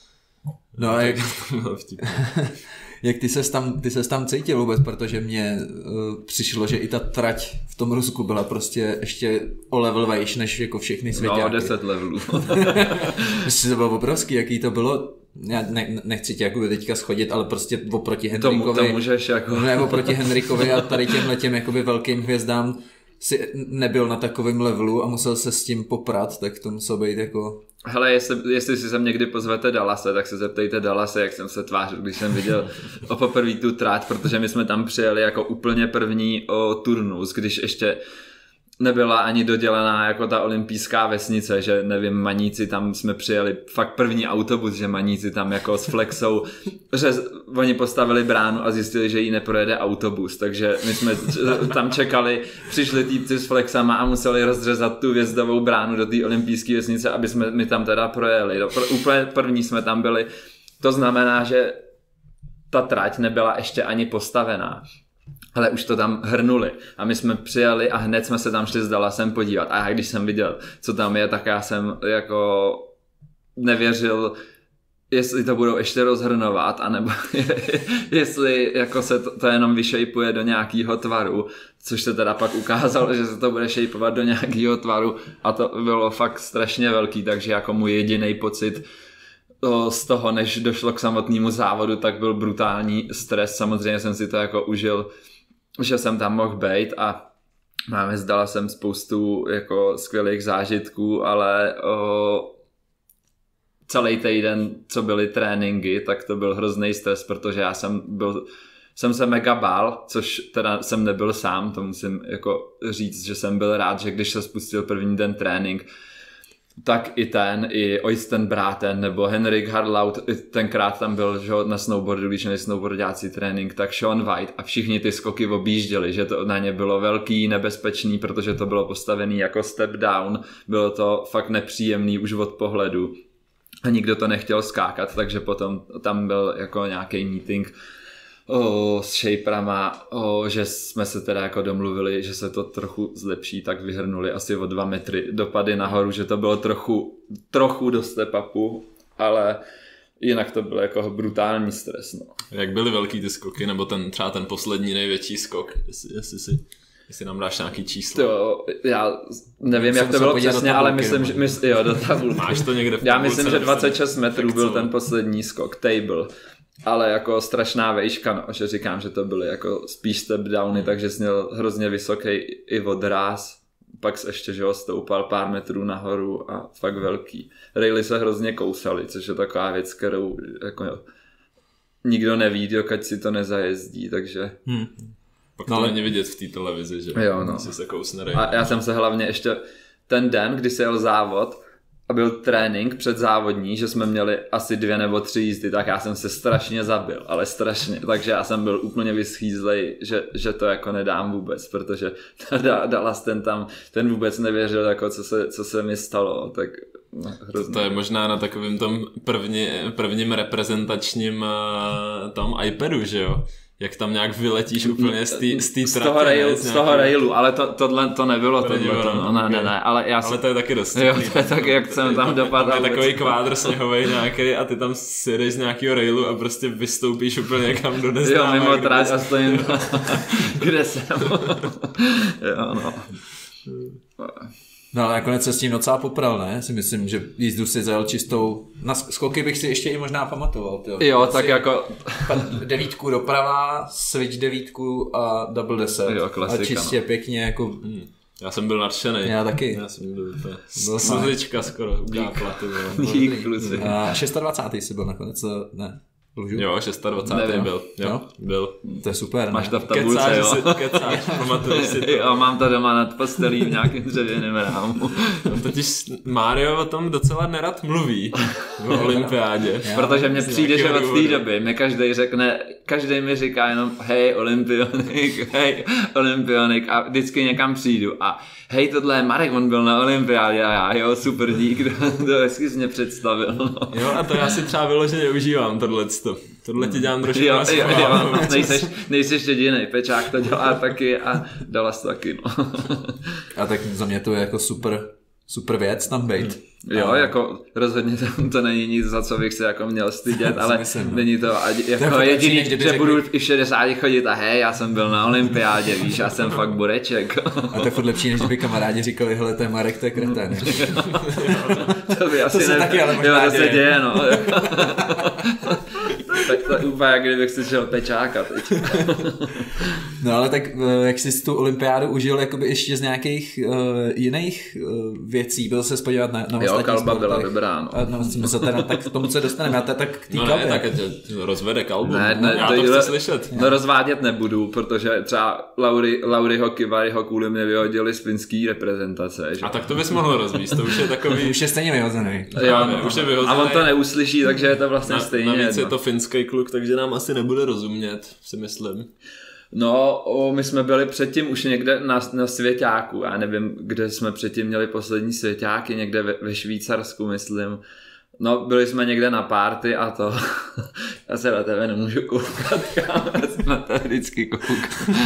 No a jak, jak ty ses tam, ty ses tam cítil vůbec, protože mně uh, přišlo, že i ta trať v tom Rusku byla prostě ještě o level vejš než jako všechny svěťáky. No, deset levelů. Myslím, to bylo obrovský, jaký to bylo. Já ne, nechci tě jakoby teďka schodit, ale prostě oproti Henrikovi. To, to můžeš jako. Ne, oproti Henrikovi a tady těmhletěm jakoby velkým hvězdám si nebyl na takovém levelu a musel se s tím poprat, tak to muselo být jako... Hele, jestli, jestli si sem někdy pozvete Dallase, tak se zeptejte Dallase, jak jsem se tvářil, když jsem viděl o poprvé tu trať, protože my jsme tam přijeli jako úplně první o turnus, když ještě nebyla ani dodělaná jako ta olympijská vesnice, že nevím, Maníci, tam jsme přijeli fakt první autobus, že Maníci tam jako s flexou, že oni postavili bránu a zjistili, že jí neprojede autobus, takže my jsme tam čekali, přišli týpci s flexama a museli rozřezat tu vjezdovou bránu do té olympijské vesnice, aby jsme my tam teda projeli. Úplně první jsme tam byli, to znamená, že ta trať nebyla ještě ani postavená. Ale už to tam hrnuli a my jsme přijeli a hned jsme se tam šli s Dallasem podívat a já když jsem viděl, co tam je, tak já jsem jako nevěřil, jestli to budou ještě rozhrnovat, anebo jestli jako se to, to jenom vyšejpuje do nějakého tvaru, což se teda pak ukázalo, že se to bude šejpovat do nějakého tvaru a to bylo fakt strašně velký, takže jako můj jediný pocit z toho, než došlo k samotnému závodu, tak byl brutální stres, samozřejmě jsem si to jako užil, že jsem tam mohl být a máme zdala jsem spoustu jako skvělých zážitků, ale o, celý týden, co byly tréninky, tak to byl hrozný stres, protože já jsem byl jsem se mega bál, což teda jsem nebyl sám, to musím jako říct, že jsem byl rád, že když se spustil první den trénink, tak i ten, i Oysten Braten nebo Henrik Harlaut, tenkrát tam byl, že na snowboardu, když měli snowboardáci trénink, tak Sean White a všichni ty skoky objížděli, že to na ně bylo velký, nebezpečný, protože to bylo postavený jako step down, bylo to fakt nepříjemný už od pohledu a nikdo to nechtěl skákat, takže potom tam byl jako nějaký meeting O, s shaperama, o, že jsme se teda jako domluvili, že se to trochu zlepší, tak vyhrnuli asi o dva metry dopady nahoru, že to bylo trochu, trochu do step-upu, ale jinak to byl jako brutální stres. No. Jak byly velký ty skoky, nebo ten třeba ten poslední největší skok, jestli, jestli si... Jestli nám dáš nějaký číslo. To, já nevím, jak to bylo přesně, ale myslím, že... Mys, jo, do tabulky. Máš to někde v Já myslím, že dvacet šest metrů byl ten poslední skok, table. Ale jako strašná vejška, no, že říkám, že to byly jako spíš step downy, takže jsi měl hrozně vysoký i odráz. Pak jsi ještě, že ho stoupal pár metrů nahoru a fakt velký. Raily se hrozně kousaly, což je taková věc, kterou jako nikdo neví, dokud si to nezajezdí, takže... Hmm. Pak to no, není vidět v té televizi, že? Jo, no. Se kousne a já jsem se hlavně ještě ten den, kdy se jel závod a byl trénink předzávodní, že jsme měli asi dvě nebo tři jízdy, tak já jsem se strašně zabil, ale strašně, takže já jsem byl úplně vyschýzlej, že, že to jako nedám vůbec, protože Dallas ten tam, ten vůbec nevěřil, jako co se, co se mi stalo, tak no, hrozně. To je možná na takovém tom první, prvním reprezentačním uh, tom iPadu, že jo? Jak tam nějak vyletíš úplně z té z z toho railu, z toho railu, ale to, tohle to nebylo, to tohle to, no, ne, ne, ne, ale já ale to je taky dost. Jo, to je taky, jak jsem tam dopadl. To je takový kvádr sněhovej nějaký a ty tam sjedeš z nějakého railu a prostě vystoupíš úplně někam do neznáma. Jo, mimo tráť a stojím, kde jsem. Jo, no. No ale nakonec se s tím docela popral, ne? Si myslím, že jízdu si zajel čistou... Na skoky bych si ještě i možná pamatoval. Tyjo. Jo, tak jako... Devítku doprava, switch devítku a double deset. Jo, klasika, a čistě no. Pěkně jako... Hmm. Já jsem byl nadšený. Já taky. Já jsem byl úplně slzička skoro. Dík. Dík, kluci. A dvacátý šestý jsi byl nakonec, ne? Lžu? Jo, dvacátý šestý byl. Jo, jo, byl. To je super. Máš to v tabulce, kecáš, jo? Si, kecáš, pamatuješ si to. Jo, mám to doma nad postelí v nějakém dřevěném rámu. Totiž Mario o tom docela nerad mluví o olympiádě. Protože mně přijde, že od té doby mi každý řekne, každý mi říká jenom hej olympionik, hej olympionik a vždycky někam přijdu a hej, tohle je Marek, on byl na olympiádě a já, jo, super, dík, to hezky jsi mě představil. No. Jo, a to já si třeba vyloženě užívám tohleto. Tohle ti dělám trošku jo, jo, jo, nejseš, nejseš jedinej, Pečák to dělá taky a Dallas taky, no. A tak za mě to je jako super, super věc tam být. Jo, a... jako rozhodně to, to není nic, za co bych se jako měl stydět, ale myslím, není to jako to jediný, že řekli... budu i v šedesáti chodit a hej, já jsem byl na olympiádě, víš, já jsem fakt bureček. A to je furt lepší, než by kamarádi říkali, hele, to je Marek, to je kretén. To by asi to se ne... taky ale možná jo, to děje. se děje, no. Tak to je úplně, jak kdybych si šel Pečáka teď. No ale tak jak jsi tu olympiádu užil jakoby ještě z nějakých uh, jiných uh, věcí, byl se spodívat na, na jo, kalba sportech. Byla dobrá, no. A no, jsme se teda tak k tomu se dostaneme, a to tak k té no kalbě. Ne, tak rozvede kalbu. Ne, ne, já to, to chci to, slyšet. No rozvádět nebudu, protože třeba Laury, Lauryho Kivaryho kvůli mě vyhodili z finský reprezentace. Že? A tak to bys mohl rozvíct, to už je takový... už je stejně vyhozený. Jo, no, už je vyhozený. A on to neuslyší, takže je to vlastně na, stejně. Navíc je to finský kluk, takže nám asi nebude rozumět, si myslím. No, o, my jsme byli předtím už někde na, na Svěťáku, já nevím, kde jsme předtím měli poslední Svěťáky, někde ve, ve Švýcarsku, myslím. No, byli jsme někde na party a to, já se na tebe nemůžu koukat, já se na tebe vždycky koukám.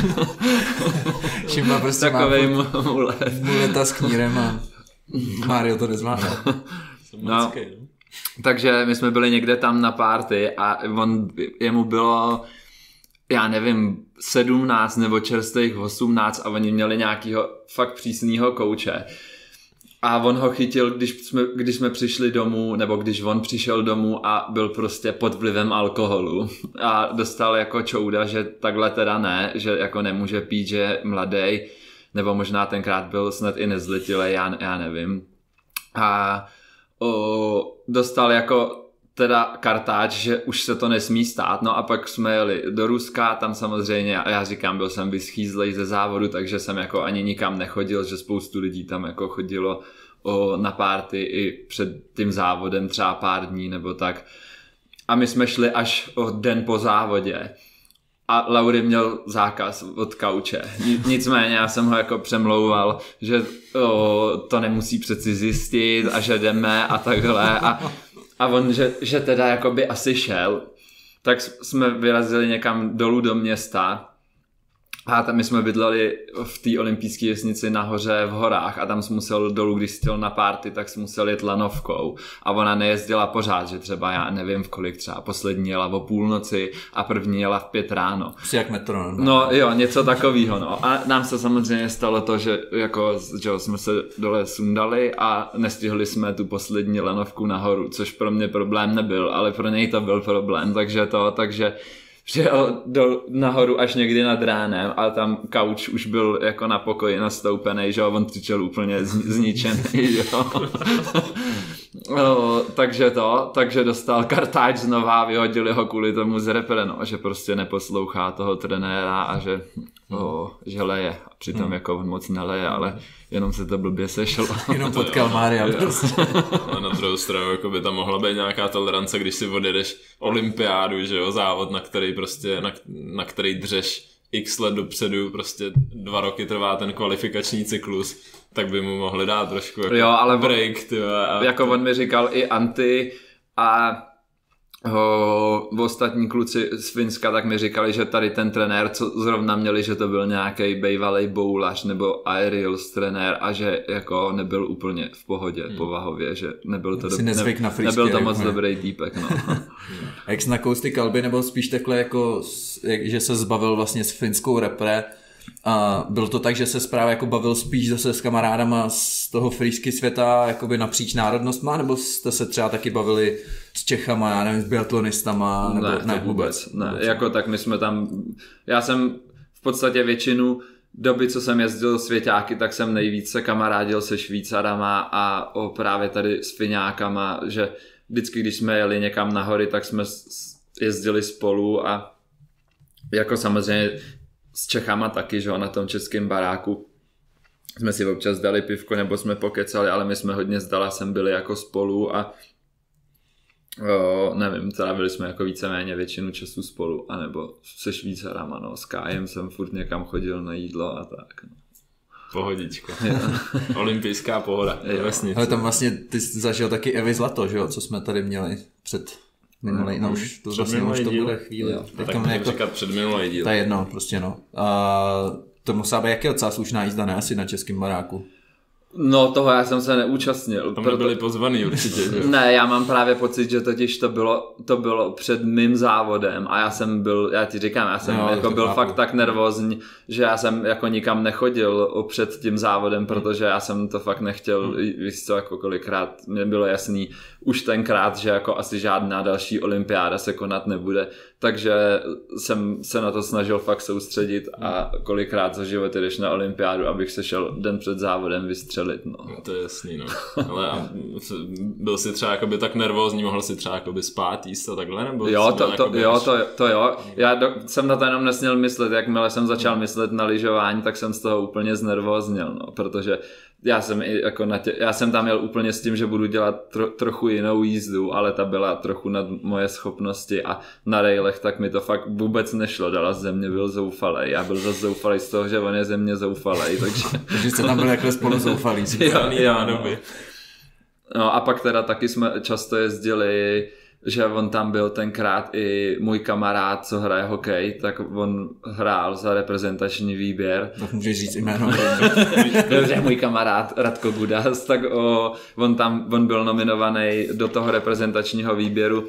Šimba prostě takovej má mulet. muleta s knírem a Mario to nezvládne. No, takže my jsme byli někde tam na party a on, jemu bylo, já nevím, sedmnáct nebo čerstvých osmnáct a oni měli nějakýho fakt přísného kouče. A on ho chytil, když jsme, když jsme přišli domů, nebo když on přišel domů a byl prostě pod vlivem alkoholu. A dostal jako čouda, že takhle teda ne, že jako nemůže pít, že je mladej, nebo možná tenkrát byl snad i nezletilej, já, já nevím. A o, dostal jako teda kartáč, že už se to nesmí stát, no a pak jsme jeli do Ruska, tam samozřejmě, a já říkám, byl jsem vyschýzlej ze závodu, takže jsem jako ani nikam nechodil, že spoustu lidí tam jako chodilo o, na party i před tím závodem třeba pár dní nebo tak. A my jsme šli až o den po závodě. A Laury měl zákaz od kauče. Nicméně já jsem ho jako přemlouval, že o, to nemusí přeci zjistit a že jdeme a takhle. A, a on, že, že teda jakoby asi šel. Tak jsme vyrazili někam dolů do města. A tam my jsme bydleli v té olympijské vesnici nahoře v horách a tam jsem musel dolů, když chtěl na party, tak jsem musel jet lanovkou a ona nejezdila pořád, že třeba já nevím v kolik třeba poslední jela o půlnoci a první jela v pět ráno. Prostě jak metro. No, no jo, něco takového, no. A nám se samozřejmě stalo to, že jako, že jsme se dole sundali a nestihli jsme tu poslední lanovku nahoru, což pro mě problém nebyl, ale pro něj to byl problém, takže to, takže přijel do, nahoru až někdy nad ránem, ale tam kauč už byl jako na pokoji nastoupený, že on přišel úplně z, zničený, jo. No, takže to, takže dostal kartáč znova, vyhodili ho kvůli tomu z repre, no, že prostě neposlouchá toho trenéra a že, o, že leje. A přitom hmm. jako on moc neleje, ale jenom se to blbě sešlo. Jenom potkal Mária prostě. Ale na druhou stranu jako by tam mohla být nějaká tolerance, když si odjedeš olympiádu, že jo, závod, na který prostě, na, na který dřeš x let dopředu, prostě dva roky trvá ten kvalifikační cyklus, tak by mu mohli dát trošku jako jo, ale break, tyhle. A jako on mi říkal i Anty a ho, ostatní kluci z Finska, tak mi říkali, že tady ten trenér, co zrovna měli, že to byl nějaký bývalej boulař nebo aerials trenér a že jako nebyl úplně v pohodě hmm. povahově, že nebyl to, do... ne... nebyl to moc ne. dobrý týpek. No. A jak jsi nakousl ty kalby, nebo spíš takhle jako, že se zbavil vlastně s finskou repre a byl to tak, že se právě jako bavil spíš zase s kamarádama z toho freesky světa jakoby napříč národnostma, nebo jste se třeba taky bavili s Čechama, já nevím, s biatlonistama, nebo ne, ne vůbec, vůbec, ne, vůbec, jako tak my jsme tam, já jsem v podstatě většinu doby, co jsem jezdil svěťáky, tak jsem nejvíc se kamarádil se Švýcarama a o právě tady s Fiňákama, že vždycky, když jsme jeli někam na hory, tak jsme jezdili spolu a jako samozřejmě s Čechama taky, že na tom českém baráku jsme si občas dali pivko nebo jsme pokecali, ale my jsme hodně s Dallasem byli jako spolu a o, nevím, trávili jsme jako víceméně většinu času spolu, anebo se Švýcarama, no, s Kájem jsem furt někam chodil na jídlo a tak. No. Pohodička. Olympijská pohoda. Ale tam vlastně ty jsi zažil taky Evy Zlato, že jo, co jsme tady měli před minulej, no, no už to vlastně už to bude chvíli. Jo, tak to jako, říkat před minulej díl. To je jedno, prostě no. A to musela být jaký docela slušná jízda, ne? Asi na českém baráku. No toho já jsem se neúčastnil. Tam proto... byli pozvaný určitě. Že? Ne, já mám právě pocit, že totiž to bylo, to bylo před mým závodem a já jsem byl, já ti říkám, já jsem no, jako byl chápu. fakt tak nervózní, že já jsem jako nikam nechodil před tím závodem, protože já jsem to fakt nechtěl, hmm. víš co, jako kolikrát mě bylo jasný už tenkrát, že jako asi žádná další olympiáda se konat nebude, takže jsem se na to snažil fakt soustředit a kolikrát za život jdeš na olympiádu, abych se šel den před závodem vystřelit, no. no to je jasný, no. Ale a byl jsi třeba jakoby tak nervózní, mohl si třeba jakoby spát, jíst a takhle, nebo? Jo, to, to, jo, to, to jo. Já do, jsem na to jenom nesměl myslet, jakmile jsem začal myslet na lyžování, tak jsem z toho úplně znervózněl, no, protože já jsem, i jako na tě, já jsem tam měl úplně s tím, že budu dělat tro, trochu jinou jízdu, ale ta byla trochu nad moje schopnosti a na railech tak mi to fakt vůbec nešlo. Dala ze mě byl zoufalej. Já byl zase zoufalej z toho, že on je ze mě zoufalej. Takže, takže jste tam byli jako spolu zoufalý. jo, jo, no. no a pak teda taky jsme často jezdili, že on tam byl tenkrát i můj kamarád, co hraje hokej, tak on hrál za reprezentační výběr. Tak můžeš říct jméno. Dobře, můj kamarád Radko Gudas, tak o, on tam on byl nominovaný do toho reprezentačního výběru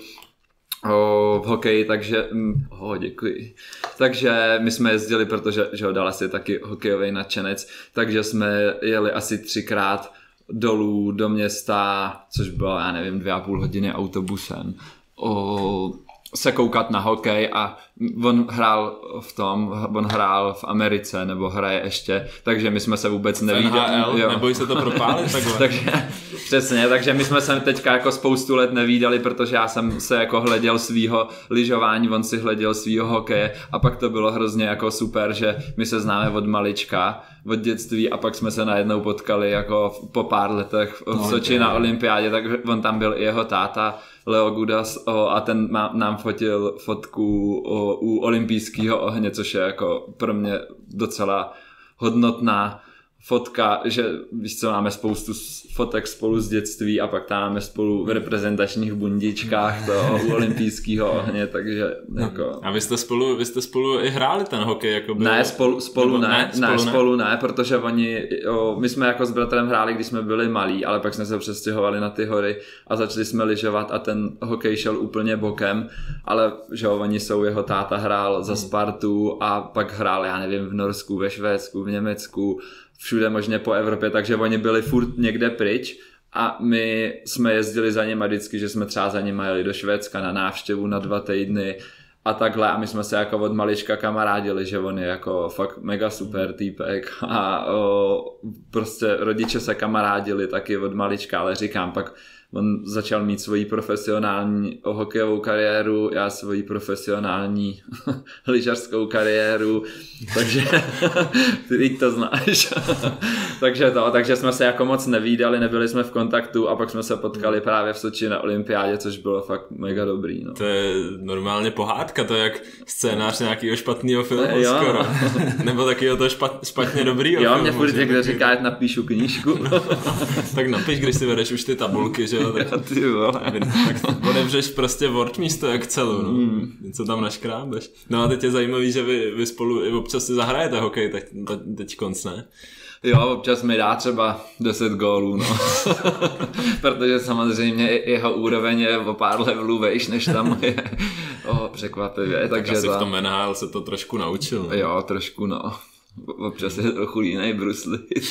o, v hokeji, takže oh, děkuji. Takže my jsme jezdili, protože že ho Dallas je taky hokejový nadšenec, takže jsme jeli asi třikrát dolů do města, což bylo, já nevím, dvě a půl hodiny autobusem. O, se koukat na hokej a on hrál v tom, on hrál v Americe, nebo hraje ještě, takže my jsme se vůbec nevídali. Neboj se to propálit takhle. takže, přesně, takže my jsme se teďka jako spoustu let nevídali, protože já jsem se jako hleděl svýho lyžování, on si hleděl svýho hokeje a pak to bylo hrozně jako super, že my se známe od malička, od dětství a pak jsme se najednou potkali jako po pár letech v Soči na olympiádě, tak on tam byl i jeho táta Leo Gudas o, a ten má, nám fotil fotku o, u olympijského ohně, což je jako pro mě docela hodnotná fotka, že víš co, máme spoustu fotek spolu z dětství a pak tam máme spolu v reprezentačních bundičkách to u olympijského ohně, takže jako... A vy jste spolu, vy jste spolu i hráli ten hokej? Jako byl... Ne, spolu, spolu ne, ne, spolu, ne, ne, spolu ne, protože oni, jo, my jsme jako s bratrem hráli, když jsme byli malí, ale pak jsme se přestěhovali na ty hory a začali jsme lyžovat a ten hokej šel úplně bokem, ale že jo, oni jsou, jeho táta hrál za Spartu a pak hrál, já nevím, v Norsku, ve Švédsku, v Německu, všude možně po Evropě, takže oni byli furt někde pryč a my jsme jezdili za nimi vždycky, že jsme třeba za nimi jeli do Švédska na návštěvu na dva týdny a takhle a my jsme se jako od malička kamarádili, že on je jako fakt mega super týpek a o, prostě rodiče se kamarádili taky od malička, ale říkám, pak on začal mít svoji profesionální hokejovou kariéru, já svoji profesionální lyžařskou kariéru, takže ty to znáš. takže to, takže jsme se jako moc nevídali, nebyli jsme v kontaktu a pak jsme se potkali právě v Soči na olympiádě, což bylo fakt mega dobrý. No. To je normálně pohádka, to je jak scénář nějakého špatného filmu jo. skoro. Nebo takového to špat, špatně dobrýho jo, filmu. mě furt někde říká, ať napíšu knížku. no, tak napiš, když si vedeš už ty tabulky, že jo. Tak, ty vole. tak odevřeš prostě Word místo Excelu, no. Mm. Něco tam naškrábeš. No a teď je zajímavý, že vy, vy spolu i občas si zahrajete hokej, tak teď konc, ne? Jo, občas mi dá třeba deset gólů, no. Protože samozřejmě jeho úroveň je o pár levelů vejš, než tam je. O, překvapivě. Tak takže asi ta... v tom N H L se to trošku naučil. Ne? Jo, trošku, no. Občas je trochu jiný Bruce Lee.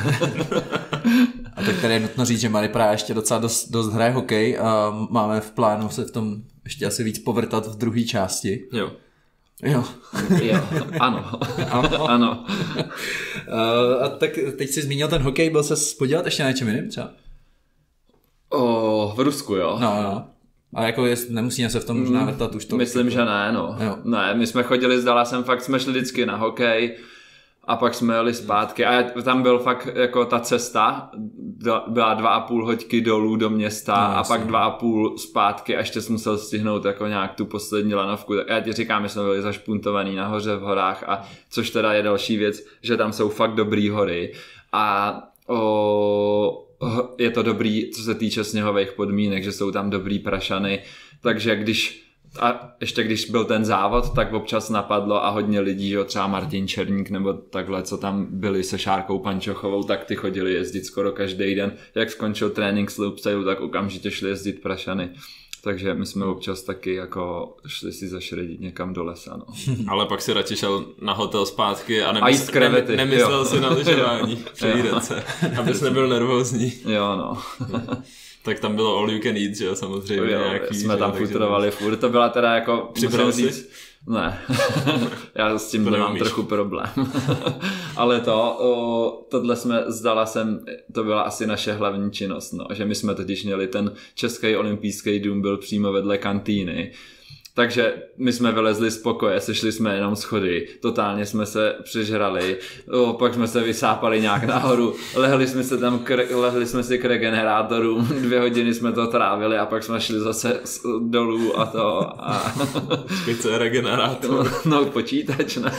A tak tady je nutno říct, že Mary právě ještě docela dost, dost hraje hokej a máme v plánu se v tom ještě asi víc povrtat v druhé části. Jo. Jo. jo. Ano. ano. ano. Uh, a tak teď jsi zmínil ten hokej, byl ses podívat ještě na něčem jiným třeba? O, v Rusku, jo. No, no. A jako je, nemusíme se v tom možná vrtat už to. Myslím, že ne, no. Jo. Ne, my jsme chodili s Dallasem, fakt jsme šli vždycky na hokej a pak jsme jeli zpátky a tam byl fakt jako ta cesta, byla dva a půl hoďky dolů do města no, a pak dva a půl zpátky a ještě jsem musel stihnout jako nějak tu poslední lanovku. Tak já ti říkám, my jsme byli zašpuntovaný nahoře v horách a což teda je další věc, že tam jsou fakt dobrý hory a o, je to dobrý, co se týče sněhových podmínek, že jsou tam dobrý prašany, takže když a ještě když byl ten závod, tak občas napadlo a hodně lidí, že třeba Martin Černík nebo takhle, co tam byli se Šárkou Pančochovou, tak ty chodili jezdit skoro každý den. Jak skončil trénink s Loopside, tak okamžitě šli jezdit prašany. Takže my jsme občas taky jako šli si zašredit někam do lesa. No. Ale pak si radši šel na hotel zpátky a, nemysl, a ne, nemyslel jo. si na lyžování. Přejídat se, abys nebyl nervózní. Jo no. Tak tam bylo all you can eat, že jo, samozřejmě. Jo, nějaký, jsme že, tam futrovali furt, to byla teda jako... Přibral jsi? Říct, ne, já s tím to mám trochu problém. Ale to, o, tohle jsme zdala jsem, to byla asi naše hlavní činnost, no, že my jsme totiž měli ten Český olympijský dům, byl přímo vedle kantýny. Takže my jsme vylezli z pokoje, sešli jsme jenom schody, totálně jsme se přežrali, o, pak jsme se vysápali nějak nahoru, lehli jsme se tam, k, lehli jsme si k regenerátorům, dvě hodiny jsme to trávili a pak jsme šli zase dolů a to. A... Co je regenerátor? No, no počítač, ne?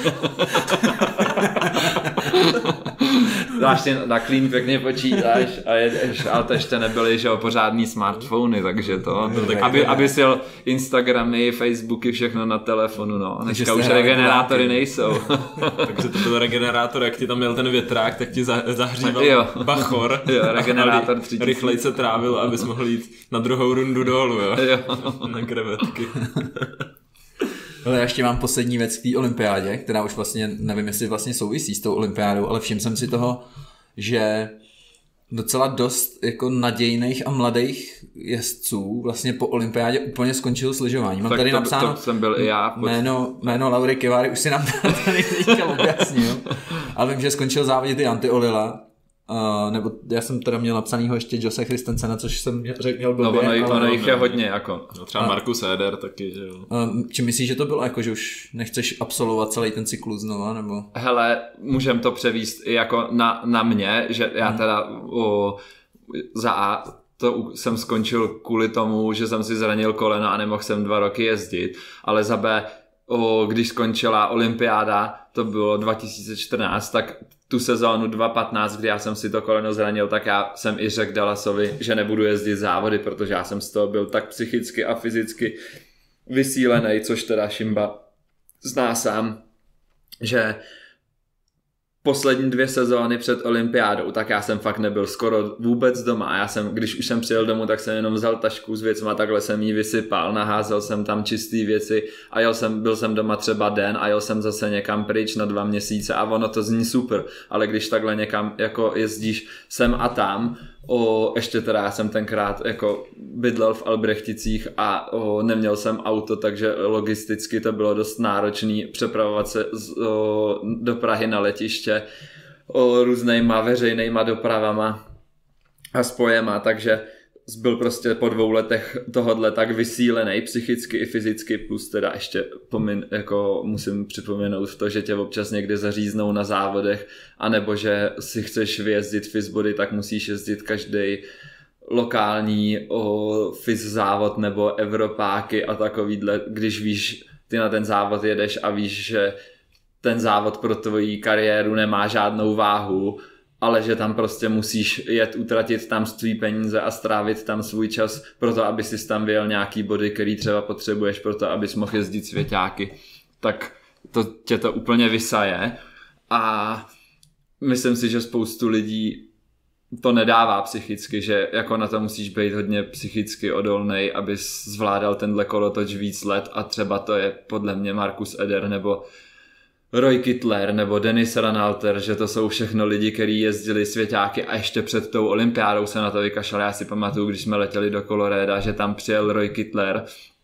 Dáš si na clean pěkně počítač a jedeš, ale to ještě nebyly, že jo, pořádný smartfony, takže to, no, aby, aby si jel Instagramy, Facebooky, všechno na telefonu, no. Dneska už regenerátory nejsou. Takže to byl regenerátor, jak ti tam měl ten větrák, tak ti zahříval jo. bachor. Jo, regenerátor tři tisíce. Rychleji se trávil, abys mohl jít na druhou rundu dolů, jo. jo. Na krevetky. Ale já ještě mám poslední věc k té olympiádě, která už vlastně, nevím, jestli vlastně souvisí s tou olympiádou, ale všiml jsem si toho, že docela dost jako nadějných a mladých jezdců vlastně po olympiádě úplně skončil s lyžováním. Mám tak tady to, napsáno to jsem byl i já. Jméno, jméno Laury Kiváry, už si nám tady teďka objasnil, ale vím, že skončil závodit i Antti Ollila. Uh, nebo já jsem teda měl napsanýho ještě Jose Christensena, což jsem řekl, měl blbě. No ono, ale... ono jich je hodně jako. No, třeba Markus Eder taky, že jo. Uh, či myslíš, že to bylo jako, že už nechceš absolvovat celý ten cyklus znova, nebo? Hele, můžem to převíst i jako na, na mě, že já teda o, za A to jsem skončil kvůli tomu, že jsem si zranil koleno a nemohl jsem dva roky jezdit, ale za B, o, když skončila olympiáda, to bylo dva tisíce čtrnáct, tak tu sezónu dva tisíce patnáct, kdy já jsem si to koleno zranil, tak já jsem i řekl Dallasovi, že nebudu jezdit závody, protože já jsem z toho byl tak psychicky a fyzicky vysílený, což teda Šimba zná sám, že poslední dvě sezóny před olympiádou, tak já jsem fakt nebyl skoro vůbec doma a já jsem, když už jsem přijel domů, tak jsem jenom vzal tašku s věcma, takhle jsem jí vysypal, naházel jsem tam čistý věci a jel jsem, byl jsem doma třeba den a jel jsem zase někam pryč na dva měsíce a ono to zní super, ale když takhle někam jako jezdíš sem a tam, o, ještě teda já jsem tenkrát jako bydlel v Albrechticích a o, neměl jsem auto, takže logisticky to bylo dost náročný přepravovat se z, o, do Prahy na letiště o, různýma veřejnýma dopravama a spojema, takže byl prostě po dvou letech tohodle tak vysílený psychicky i fyzicky, plus teda ještě pomin, jako musím připomenout to, že tě občas někde zaříznou na závodech, anebo že si chceš vyjezdit fizbody, tak musíš jezdit každý lokální o, fiz závod nebo Evropáky a takovýhle, když víš, ty na ten závod jedeš a víš, že ten závod pro tvoji kariéru nemá žádnou váhu, ale že tam prostě musíš jet, utratit tam svý peníze a strávit tam svůj čas proto, aby si tam vyjel nějaký body, který třeba potřebuješ proto, abys mohl jezdit svěťáky, tak to tě to úplně vysaje a myslím si, že spoustu lidí to nedává psychicky, že jako na to musíš být hodně psychicky odolnej, abys zvládal tenhle kolotoč víc let a třeba to je podle mě Markus Eder nebo Roy Kittler nebo Dennis Ranalter, že to jsou všechno lidi, kteří jezdili svěťáky a ještě před tou olympiádou se na to vykašlali. Já si pamatuju, když jsme letěli do Colorada, že tam přijel Roy Kittler.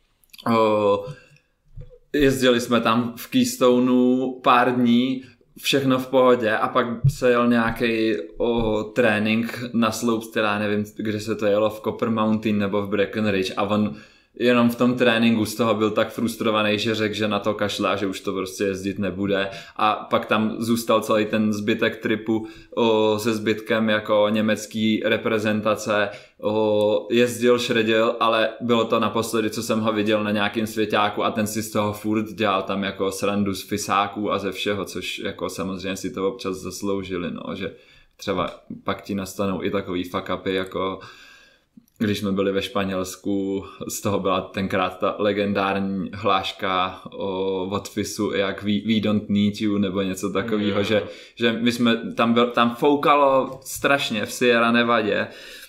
O, jezdili jsme tam v Keystoneu pár dní, všechno v pohodě a pak se jel nějaký o, trénink na slopes, teda nevím, kde se to jelo, v Copper Mountain nebo v Breckenridge a on jenom v tom tréninku z toho byl tak frustrovaný, že řekl, že na to kašle a že už to prostě jezdit nebude a pak tam zůstal celý ten zbytek tripu o, se zbytkem jako německý reprezentace, o, jezdil, šredil, ale bylo to naposledy, co jsem ho viděl na nějakém svěťáku a ten si z toho furt dělal tam jako srandu z fisáků a ze všeho, což jako samozřejmě si to občas zasloužili, no, že třeba pak ti nastanou i takový fuck upy jako když jsme byli ve Španělsku, z toho byla tenkrát ta legendární hláška o, od Fisu, jak we, we don't need you, nebo něco takového, mm. že, že my jsme, tam, byl, tam foukalo strašně v Sierra Nevadě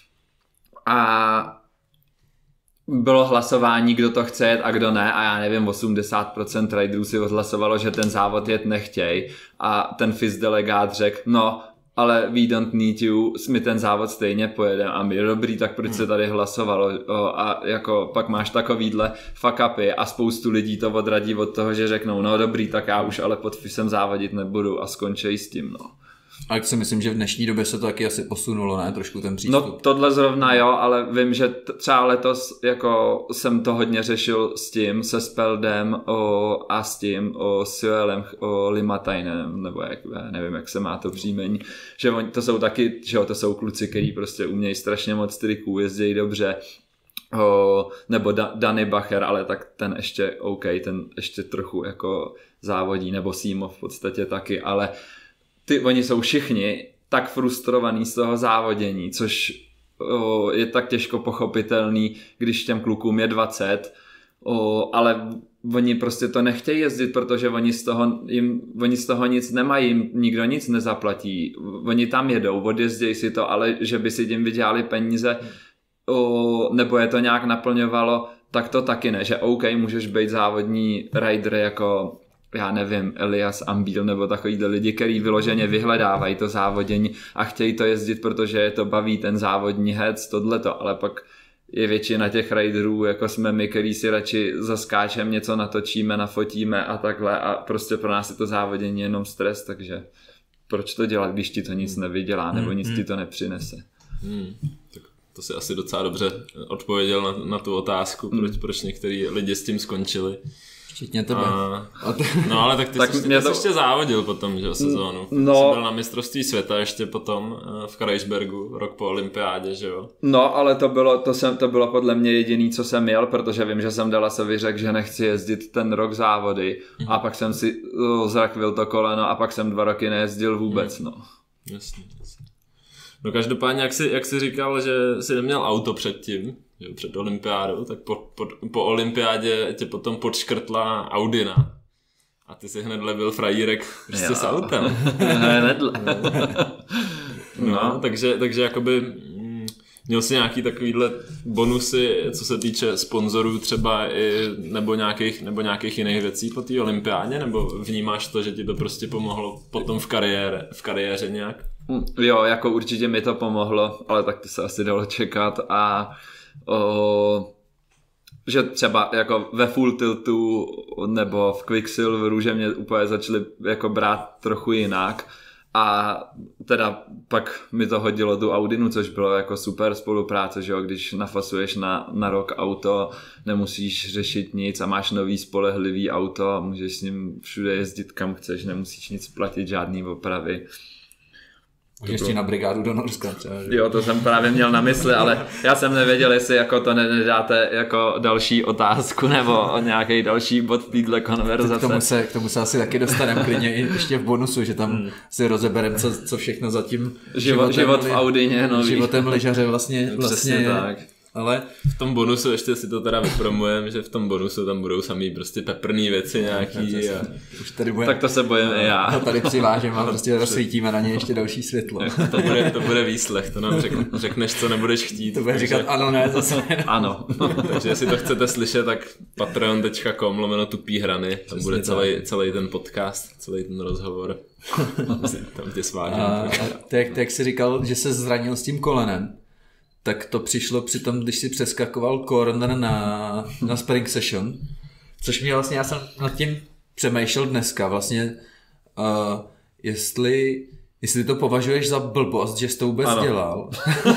a bylo hlasování, kdo to chce jet a kdo ne a já nevím, osmdesát procent riderů si odhlasovalo, že ten závod jet nechtěj a ten Fis delegát řekl, no, ale we don't need you, my ten závod stejně pojedeme a my dobrý, tak proč se tady hlasovalo o, a jako pak máš takovýhle fuck upy a spoustu lidí to odradí od toho, že řeknou, no dobrý, tak já už ale pod Fisem závodit nebudu a skončí s tím, no. A jak si myslím, že v dnešní době se to taky asi posunulo, ne? Trošku ten přístup. No tohle zrovna jo, ale vím, že t- třeba letos jako jsem to hodně řešil s tím, se Speldem o, a s tím, o Joelem o Limatainen, nebo jak, nevím, jak se má to příjmení, že oni, to jsou taky, že jo, to jsou kluci, který prostě umějí strašně moc triků, jezdějí dobře, o, nebo da- Danny Bacher, ale tak ten ještě OK, ten ještě trochu jako závodí, nebo Simo v podstatě taky, ale ty, oni jsou všichni tak frustrovaní z toho závodění, což o, je tak těžko pochopitelný, když těm klukům je dvacet, o, ale oni prostě to nechtějí jezdit, protože oni z toho, jim, oni z toho nic nemají, jim nikdo nic nezaplatí, oni tam jedou, odjezdějí si to, ale že by si tím vydělali peníze, o, nebo je to nějak naplňovalo, tak to taky ne, že OK, můžeš být závodní rider jako já nevím, Elias Ambil nebo takovýhle lidi, který vyloženě vyhledávají to závodění a chtějí to jezdit, protože je to baví ten závodní hec, tohleto, ale pak je většina těch riderů, jako jsme my, který si radši zaskáčeme, něco natočíme, nafotíme a takhle a prostě pro nás je to závodění jenom stres, takže proč to dělat, když ti to nic nevydělá nebo nic ti to nepřinese. Hmm. Tak to si asi docela dobře odpověděl na, na tu otázku, proč, hmm. proč některý lidi s tím skončili. Včetně tebe. A, no ale tak ty tak jsi, ty to... ještě závodil potom, že sezónu. No, jsi byl na mistrovství světa ještě potom v Kreisbergu, rok po olympiádě, že jo? No, ale to bylo, to, jsem, to bylo podle mě jediný, co jsem jel, protože vím, že jsem Dallasovi řekl, že nechci jezdit ten rok závody mm. a pak jsem si oh, zrakvil to koleno a pak jsem dva roky nejezdil vůbec, mm. no. Jasně, jasně. No každopádně, jak jsi, jak jsi říkal, že jsi neměl auto předtím, že před olympiádou, tak po, po, po olympiádě tě potom podškrtla Audina. A ty jsi hnedle byl frajírek prostě s autem. Hnedle. no, no, takže, takže jakoby mm, měl jsi nějaký takovýhle bonusy, co se týče sponzorů třeba i, nebo, nějakých, nebo nějakých jiných věcí po té olympiádě, nebo vnímáš to, že ti to prostě pomohlo potom v kariéře, v kariéře nějak? Jo, jako určitě mi to pomohlo, ale tak to se asi dalo čekat a o, že třeba jako ve Full Tiltu nebo v Quicksilveru, že mě úplně začali jako brát trochu jinak a teda pak mi to hodilo tu Audinu, což bylo jako super spolupráce, že jo, když nafasuješ na, na rok auto, nemusíš řešit nic a máš nový spolehlivý auto a můžeš s ním všude jezdit kam chceš, nemusíš nic platit, žádný opravy. Ještě na brigádu do Norska třeba. Že? Jo, to jsem právě měl na mysli, ale já jsem nevěděl, jestli jako to nedáte jako další otázku nebo o nějaký další bod týhle konverzace. K tomu se, k tomu se asi taky dostaneme klidně i ještě v bonusu, že tam hmm. si rozebereme, co, co všechno zatím život, život v Audině nový. Životem lyžaře vlastně, vlastně je. Tak. Ale v tom bonusu ještě si to teda vypromujeme, že v tom bonusu tam budou samý prostě peprný věci nějaký. A... Už tady bude... Tak to se bojím i já. To tady přivážeme a prostě rozsvítíme na ně ještě další světlo. To bude, to bude výslech, to nám řek, řekneš, co nebudeš chtít. To bude říkat ano, ne, zase ne. Ano. Takže jestli to chcete slyšet, tak patreon tečka com lomeno tupý hrany, tam bude celý, celý ten podcast, celý ten rozhovor. Tam tě svážím. A, a tak, jak jsi říkal, že se zranil s tím kolenem, tak to přišlo při tom, když si přeskakoval corner na, na Spring Session, což mě vlastně, já jsem nad tím přemýšlel dneska, vlastně, uh, jestli, jestli to považuješ za blbost, že jsi to vůbec ano. dělal.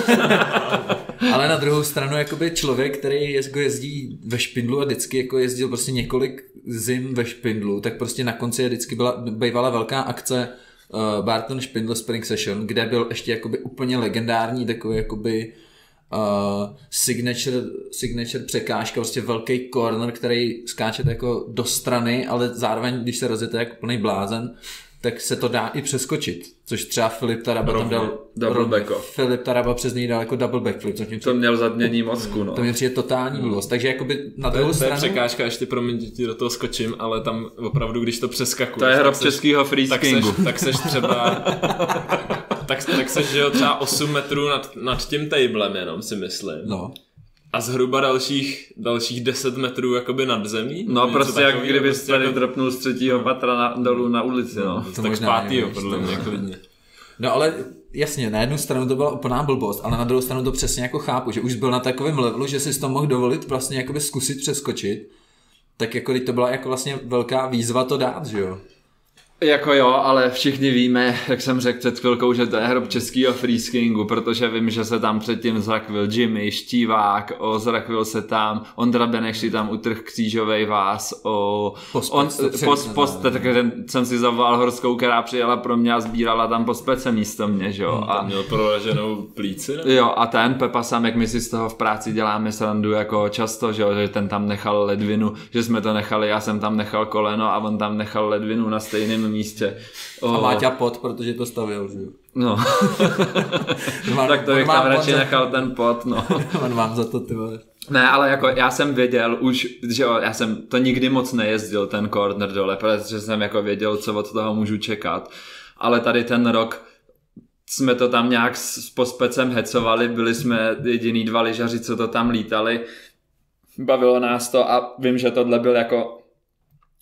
Ale na druhou stranu, jakoby člověk, který jezdí ve špindlu a vždycky jako jezdil prostě několik zim ve špindlu, tak prostě na konci vždycky byla, bývala velká akce uh, Barton Špindl Spring Session, kde byl ještě jakoby úplně legendární takový jakoby Uh, signature, signature překážka, prostě velký corner, který skáče jako do strany, ale zároveň, když se rozjete jako plný blázen, tak se to dá i přeskočit, což třeba Filip Taraba tam dal double back-off. Filip Taraba přes něj dal jako double backflip, což mě to měl zadmění mozku, no. To mě přijde totální blbost, takže jakoby na druhou to, stranu... To je překážka, ještě promiň, ti do toho skočím, ale tam opravdu, když to přeskakuješ... To je hrob českýho freeskingu. Tak, tak seš třeba... tak, tak seš, že jo, třeba osm metrů nad, nad tím tablem jenom, si myslím. No. A zhruba dalších, dalších deset metrů jakoby nad zemí. No prostě jak kdyby prostě tady jako... dropnul z třetího patra na, dolů na ulici, no. To tak z pátýho, podle mě, klidně. No ale jasně, na jednu stranu to byla úplná blbost, ale na druhou stranu to přesně jako chápu, že už byl na takovém levelu, že si to mohl dovolit vlastně jakoby zkusit přeskočit, tak jako to byla jako vlastně velká výzva to dát, že jo? Jako jo, ale všichni víme, jak jsem řekl před chvilkou, že to je hrob českýho freeskingu, protože vím, že se tam předtím zrakvil Jimmy, Štivák, o, zrakvil se tam, Ondra Beneš si tam utrh křížovej vás, o, post, on, post, post, post, tak jsem si zavolal horskou, která přijela pro mě a sbírala tam pospece místo mě, že jo. Hmm, a měl prolaženou plíci, ne? Jo, a ten Pepa Samek, my si z toho v práci děláme srandu jako často, že jo, že ten tam nechal ledvinu, že jsme to nechali, já jsem tam nechal koleno a on tam nechal ledvinu na stejném místě. O... A Máťa pot, protože to stavěl, že jo. No. Tak to bych tam radši za... nechal ten pot, no. On vám za to, ty vole. Ne, ale jako já jsem věděl už, že jo, já jsem to nikdy moc nejezdil, ten corner dole, protože jsem jako věděl, co od toho můžu čekat. Ale tady ten rok jsme to tam nějak s pospecem hecovali, byli jsme jediný dva lyžaři, co to tam lítali. Bavilo nás to a vím, že tohle byl jako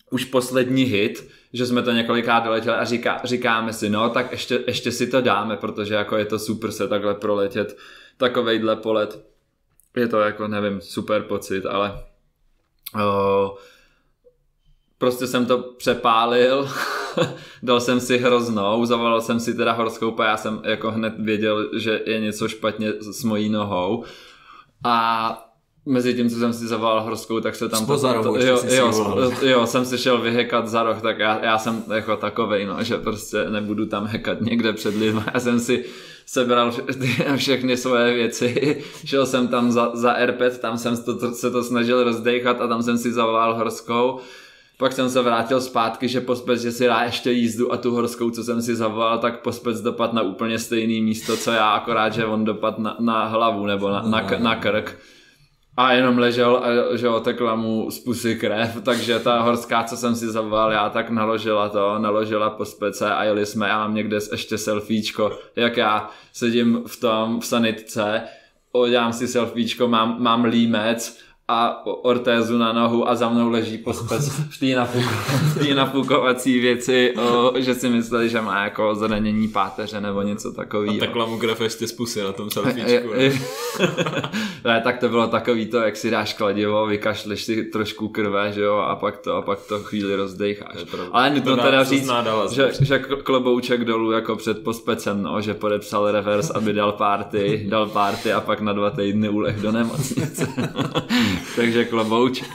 už poslední hit, že jsme to několikrát doletěli a říká, říkáme si, no tak ještě, ještě si to dáme, protože jako je to super se takhle proletět takovejhle polet. Je to jako, nevím, super pocit, ale oh, prostě jsem to přepálil, dal jsem si hroznou, zavolal jsem si teda horskou, a já jsem jako hned věděl, že je něco špatně s mojí nohou a mezi tím, co jsem si zavolal horskou, tak se tam... To, to, rohu, jo, jo, jo, jsem si šel vyhekat za roh, tak já, já jsem jako takovej, no, že prostě nebudu tam hekat někde před lidmi. Já jsem si sebral všechny svoje věci, šel jsem tam za, za Airpad, tam jsem to, se to snažil rozdejchat a tam jsem si zavolal horskou. Pak jsem se vrátil zpátky, že pospec, že si dá ještě jízdu a tu horskou, co jsem si zavolal, tak pospec dopad na úplně stejný místo, co já, akorát, že on dopad na, na hlavu nebo na, na, na krk. A jenom ležel a že otekla mu z pusy krev, takže ta horská, co jsem si zavolal, já tak naložila to, naložila po spece a jeli jsme, já mám někde ještě selfiečko, jak já sedím v tom, v sanitce, udělám si selfiečko, mám, mám límec a ortézu na nohu a za mnou leží pospec v té napuk- napukovací věci, o, že si mysleli, že má jako zranění páteře nebo něco takového. A takhle mu krev ještě z pusy na tom selfiečku. Ne, tak to bylo takový to, jak si dáš kladivo, vykašleš si trošku krve, že jo, a pak to, a pak to chvíli rozdejcháš. Ale nutno teda říct, že, že klobouček dolů jako před pospecem, no, že podepsal reverse, aby dal party, dal party a pak na dva týdny uleh do nemocnice. Takže klobouček.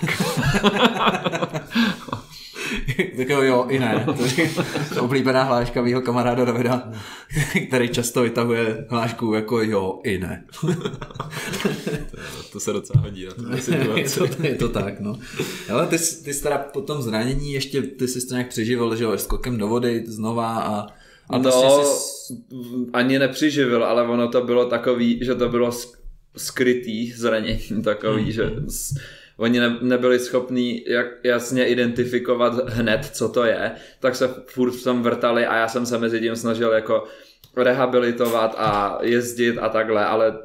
Tak jo, i ne. To je oblíbená hláška mýho kamaráda Davida, který často vytahuje hlášku jako jo, i ne. To se docela hodí na tu situaci. je, to, je to tak, no. Ale ty, ty jsi teda po tom zranění ještě, ty jsi to nějak přeživil, že jo, skokem do vody znova a... a no, jsi... ani nepřiživil, ale ono to bylo takový, že to bylo skrytý zranění takový, hmm. že s, oni ne, nebyli schopní jak jasně identifikovat hned, co to je, tak se furt v tom vrtali a já jsem se mezi tím snažil jako rehabilitovat a jezdit a takhle, ale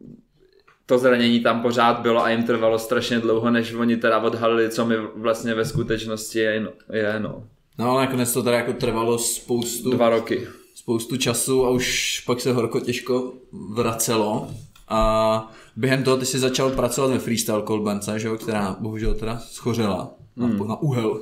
to zranění tam pořád bylo a jim trvalo strašně dlouho, než oni teda odhalili, co mi vlastně ve skutečnosti je, no. je no. No ale nakonec to teda jako trvalo spoustu... Dva roky. Spoustu času a už pak se horko těžko vracelo. A během toho ty jsi začal pracovat ve freestyle kolbence, že jo, která bohužel teda schořela hmm. na, na úhel.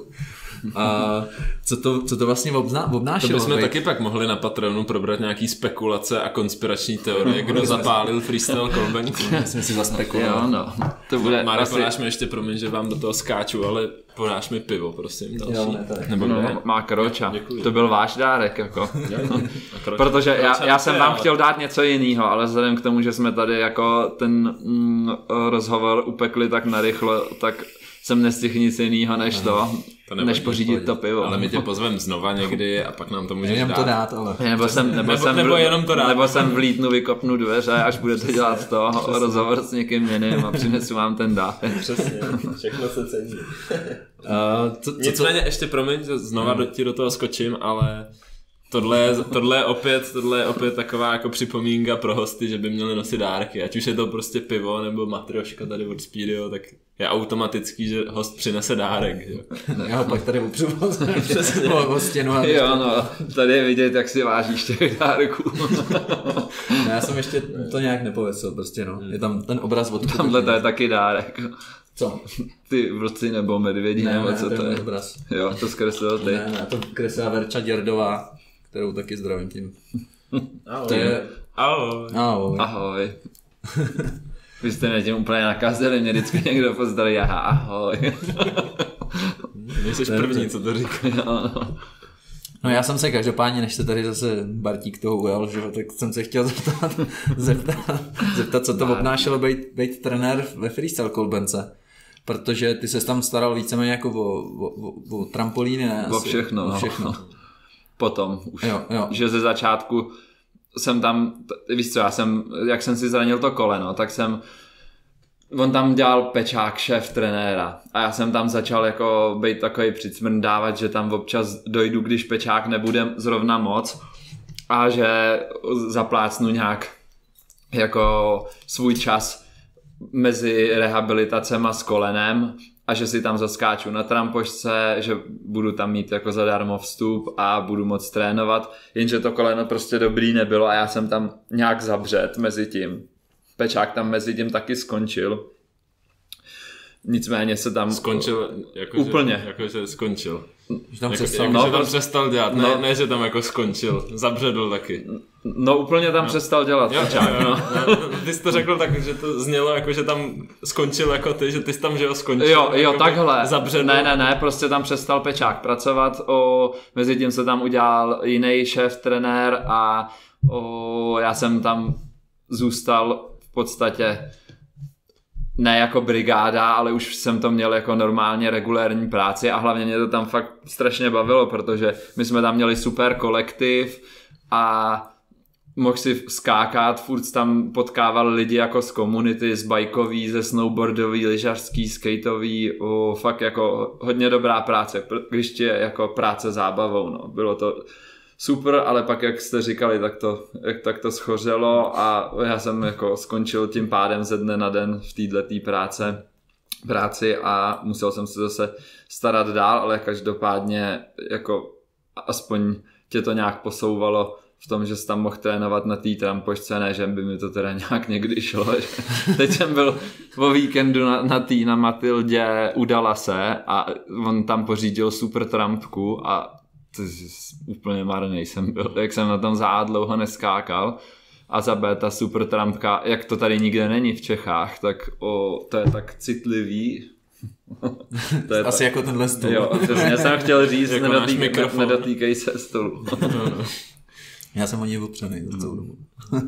A co to, co to vlastně obná, obnášelo? To bychom taky pak mohli na Patreonu probrat nějaký spekulace a konspirační teorie, kdo zapálil freestyle kolbenku. Jsme si zaspekulovali. Jo, no. To bude Máre, asi... podáš mi ještě, promiň, že vám do toho skáču, ale podáš mi pivo, prosím, další. Jo, ne, tak. Nebo no, ne? má kroča. Děkuji. To byl váš dárek, jako. Protože já, já jsem vám chtěl dát něco jiného, ale vzhledem k tomu, že jsme tady jako ten mm, rozhovor upekli tak narychlo, tak jsem nestihl nic jiného než to, to než pořídit to pivo. Ale my tě pozvem znova někdy a pak nám to můžeš dát. dát. to dát, ale... Nebo jsem, nebo nebo, jsem, nebo jenom to dát. Nebo jsem vlítnu, vykopnu dveře, až budete dělat to, rozhovor s někým jiným a přinesu vám ten dárek. Přesně, všechno se cení. Uh, co, co, Nicméně co... ještě promiň, že znova do, ti do toho skočím, ale tohle je, tohle, je opět, tohle je opět taková jako připomínka pro hosty, že by měli nosit dárky. Ať už je to prostě pivo nebo matrioška tady od Speedio, tak je automatický, že host přinese dárek. Jo. Já ho pak tady upřu o stěnu. A jo, no, tady je vidět, jak si vážíš těch dárků. No, já jsem ještě to nějak nepověsil, prostě no. Je tam ten obraz od... Tamhle to je taky dárek. Co? Ty vlci nebo medvědi, ne, nebo ne, co to je. Obraz. Jo, to zkreslil ty. Ne, ne, to kreslila Verča Děrdová, kterou taky zdravím tím. Ahoj. To je... Ahoj. Ahoj. Ahoj. Vy jste mě tím úplně nakazili, mě vždycky někdo pozdraví, aha, ahoj. Nejseš první, co to říká. No já jsem se každopádně, než se tady zase Bartík toho ujal, že, tak jsem se chtěl zeptat, zeptat, zeptat co to obnášelo být, být trenér ve freestyle kolbence. Protože ty ses tam staral víceméně jako o, o, o, o trampolíny, ne? O všechno, o všechno. No. Potom už, jo, jo. Že ze začátku jsem tam, víš co, já jsem, jak jsem si zranil to koleno, tak jsem, on tam dělal Pečák, šéf trenéra a já jsem tam začal jako být takový přicmrdávat, že tam občas dojdu, když Pečák nebude zrovna moc a že zaplácnu nějak jako svůj čas mezi rehabilitacema s kolenem a že si tam zaskáču na trampošce, že budu tam mít jako zadarmo vstup a budu moc trénovat, jenže to koleno prostě dobrý nebylo a já jsem tam nějak zabřet mezi tím. Pečák tam mezi tím taky skončil. Nicméně se tam... Skončil, jako úplně. Že, jako, že skončil. Že tam jako, přestal, jako, no, že tam prostě- přestal dělat, ne, no. ne, že tam jako skončil, zabředl taky. No úplně tam no. přestal dělat Jo, pečák, jo, no. jo. Ty jsi to řekl tak, že to znělo jako, že tam skončil jako ty, že ty jsi tam, že ho skončil. Jo, jo, jako takhle. Zabředl. Ne, ne, ne, prostě tam přestal pečák pracovat, o, mezi tím se tam udělal jiný šéf, trenér a o, já jsem tam zůstal v podstatě ne jako brigáda, ale už jsem to měl jako normálně regulérní práci a hlavně mě to tam fakt strašně bavilo, protože my jsme tam měli super kolektiv a mohl si skákat, furt tam potkával lidi jako z komunity, z bajkový, ze snowboardový, lyžařský, skateový, o, fakt jako hodně dobrá práce, když ti je jako práce zábavou, no. Bylo to super, ale pak jak jste říkali, tak to, jak, tak to schořelo a já jsem jako skončil tím pádem ze dne na den v této práce, práci a musel jsem se zase starat dál, ale každopádně jako aspoň tě to nějak posouvalo v tom, že jsi tam mohl trénovat na té trampošce, ne, že by mi to teda nějak někdy šlo. Teď jsem byl o víkendu na, na tý, na Matildě u Dallase a on tam pořídil super trampku a to úplně marný jsem byl, jak jsem na tom za dlouho neskákal a za B ta super trampka, jak to tady nikde není v Čechách, tak o, to je tak citlivý. To je asi tak, jako tenhle stůl. Jo, přesně jsem chtěl říct, jako nedotýkej, nedotýkej se stolu. Já jsem o něj opřenej za celou dobu.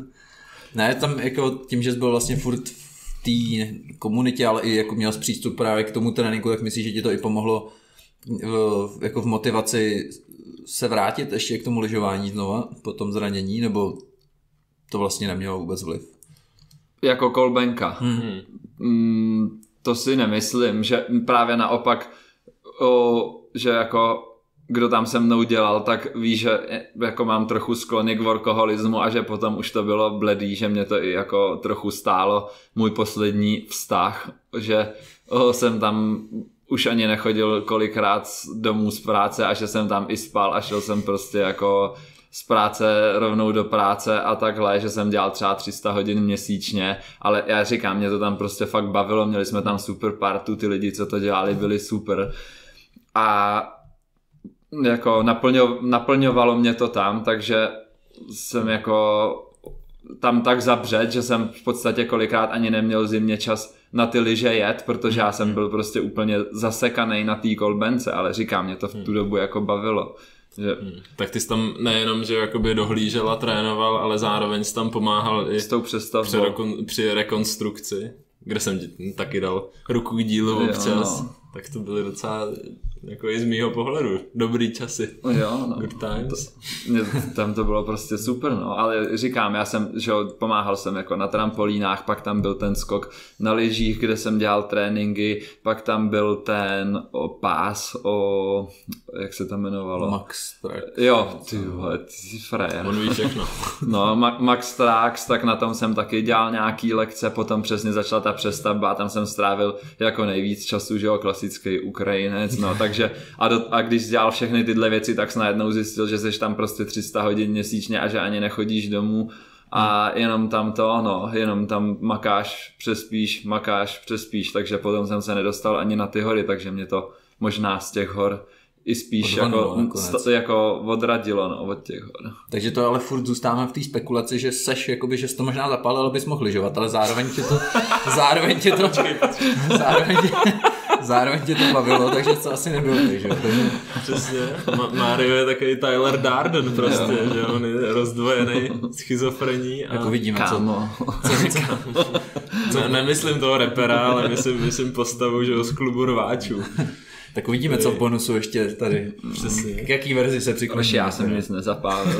Ne, tam jako tím, že jsi byl vlastně furt v té komunitě, ale i jako měl jsi přístup právě k tomu tréninku, tak myslíš, že ti to i pomohlo v, jako v motivaci se vrátit ještě k tomu lyžování znova po tom zranění, nebo to vlastně nemělo vůbec vliv? Jako kolbenka. Mm-hmm. Mm, to si nemyslím, že právě naopak, o, že jako kdo tam se mnou dělal, tak ví, že jako mám trochu sklony k workoholismu a že potom už to bylo bledý, že mě to i jako trochu stálo můj poslední vztah, že o, jsem tam už ani nechodil kolikrát domů z práce a že jsem tam i spal a šel jsem prostě jako z práce rovnou do práce a takhle, že jsem dělal třeba tři sta hodin měsíčně, ale já říkám, mě to tam prostě fakt bavilo, měli jsme tam super partu, ty lidi, co to dělali, byli super a jako naplňo, naplňovalo mě to tam, takže jsem jako tam tak zabřet, že jsem v podstatě kolikrát ani neměl zimně čas na ty lyže jet, protože já jsem byl prostě úplně zasekanej na té kolbence, ale říkám, mě to v tu dobu jako bavilo. Že... Hmm. Tak ty jsi tam nejenom, že jakoby dohlížel a trénoval, ale zároveň jsi tam pomáhal i s tou přestavbou. Při, rekon, při rekonstrukci, kde jsem ti taky dal ruku k dílu občas. No. Tak to byly docela, jako i z mýho pohledu, dobrý časy. Jo, no. Good times. To, mě, tam to bylo prostě super, no. Ale říkám, já jsem, že pomáhal jsem jako na trampolínách, pak tam byl ten skok na lyžích, kde jsem dělal tréninky, pak tam byl ten o, pás o, jak se to jmenovalo? Max Trax. Jo, ty vole, ty jsi frajer. On ví všechno. No, Ma- Max Trax, tak na tom jsem taky dělal nějaký lekce, potom přesně začala ta přestavba a tam jsem strávil jako nejvíc času, že jo, klasický Ukrajinec, no, takže a, do, a když dělal všechny tyhle věci, tak jsem najednou zjistil, že jsi tam prostě tři sta hodin měsíčně a že ani nechodíš domů a jenom tam to, no, jenom tam makáš, přespíš, makáš, přespíš, takže potom jsem se nedostal ani na ty hory, takže mě to možná z těch hor i spíš jako, st- jako odradilo, no, od těch hor. Takže to ale furt zůstáváme v té spekulaci, že seš, jakoby, že jsi to možná zapálil, abys mohl lyžovat, ale zároveň tě to zároveň tě to zároveň tě, zároveň tě to bavilo, takže to asi nebylo ty, že jo? Přesně. Ma- Mario je takový Tyler Darden prostě, jo. Že on je rozdvojený schizofrení. A... Jako vidíme, Kámo. co, co říká. Ne, nemyslím toho rapera, ale myslím, myslím postavu, že jo, z klubu rváčů. Tak uvidíme, co v bonusu ještě tady. Přesně. K jaký verzi se přikloní. Já jsem nic nezapálil.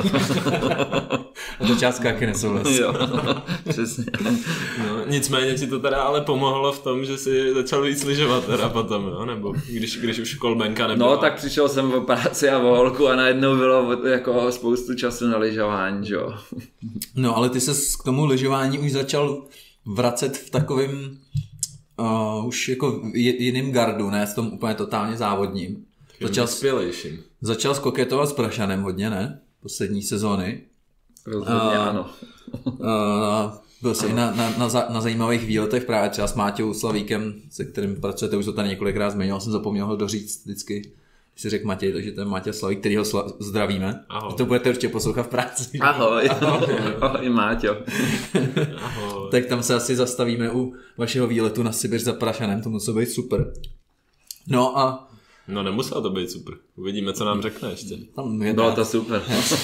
A to částka taky nesouhlasí. Jo, přesně. No, nicméně ti to teda ale pomohlo v tom, že jsi začal víc lyžovat teda potom, jo? Nebo když, když už kolbenka nebyla. No tak přišel jsem o práci a o holku a najednou bylo jako spoustu času na lyžování, jo. No ale ty ses k tomu lyžování už začal vracet v takovým uh, už jako jiným gardu, ne v tom úplně totálně závodním. Začal, začal skoketovat s Prašanem hodně, ne? Poslední sezóny. Rozhodně uh, ano. uh, byl jsi na, na, na, na zajímavých výletech právě třeba s Máťou Slavíkem, se kterým pracujete, už to tady několikrát zmiňoval, jsem zapomněl ho doříct vždycky, když si řekl Matěj, takže to je Máťa Slavík, kterýho sla- zdravíme. Ahoj. To budete určitě poslouchat v práci. Ahoj, ahoj, ahoj Máťo. Ahoj. Tak tam se asi zastavíme u vašeho výletu na Sibiř za Prašanem, to muselo být super. No a No nemuselo to být super. Uvidíme, co nám řekne ještě. Tam je Bylo to super.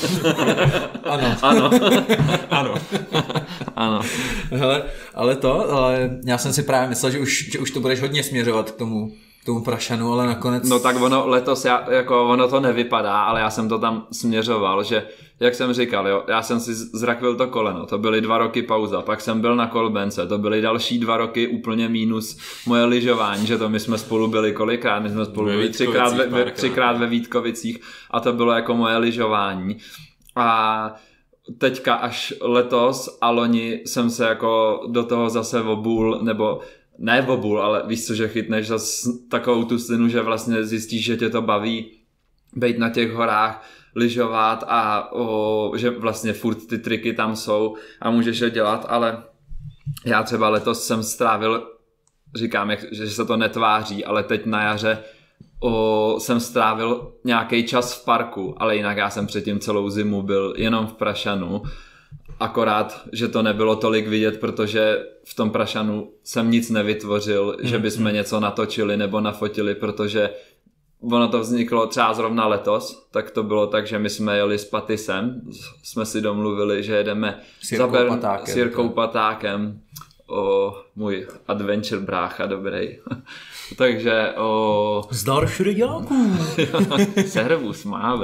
Ano. Ano. Ano. Ano. Hele, ale to, ale já jsem si právě myslel, že už, že už to budeš hodně směřovat k tomu, k tomu Prašanu, ale nakonec... No tak ono letos, já, jako ono to nevypadá, ale já jsem to tam směřoval, že jak jsem říkal, jo, já jsem si zrakvil to koleno, to byly dva roky pauza, pak jsem byl na kolbence, to byly další dva roky úplně mínus moje lyžování, že to my jsme spolu byli kolikrát, my jsme spolu byli třikrát ve, ve, třikrát ve Vítkovicích a to bylo jako moje lyžování. A teďka až letos a loni jsem se jako do toho zase obul, nebo ne obul, ale víš co, že chytneš zase takovou tu slinu, že vlastně zjistíš, že tě to baví být na těch horách, lyžovat a o, že vlastně furt ty triky tam jsou a můžeš je dělat, ale já třeba letos jsem strávil, říkám, jak, že se to netváří, ale teď na jaře o, jsem strávil nějaký čas v parku, ale jinak já jsem předtím celou zimu byl jenom v Prašanu, akorát, že to nebylo tolik vidět, protože v tom Prašanu jsem nic nevytvořil, mm, že bychom mm. něco natočili nebo nafotili, protože ono to vzniklo třeba zrovna letos, tak to bylo tak, že my jsme jeli s Patisem, jsme si domluvili, že jedeme s Jirkou Bern, Patákem, s Jirkou Patákem, o můj adventure brácha dobrý. Takže o... Zdar šryďáků. Servus, máve.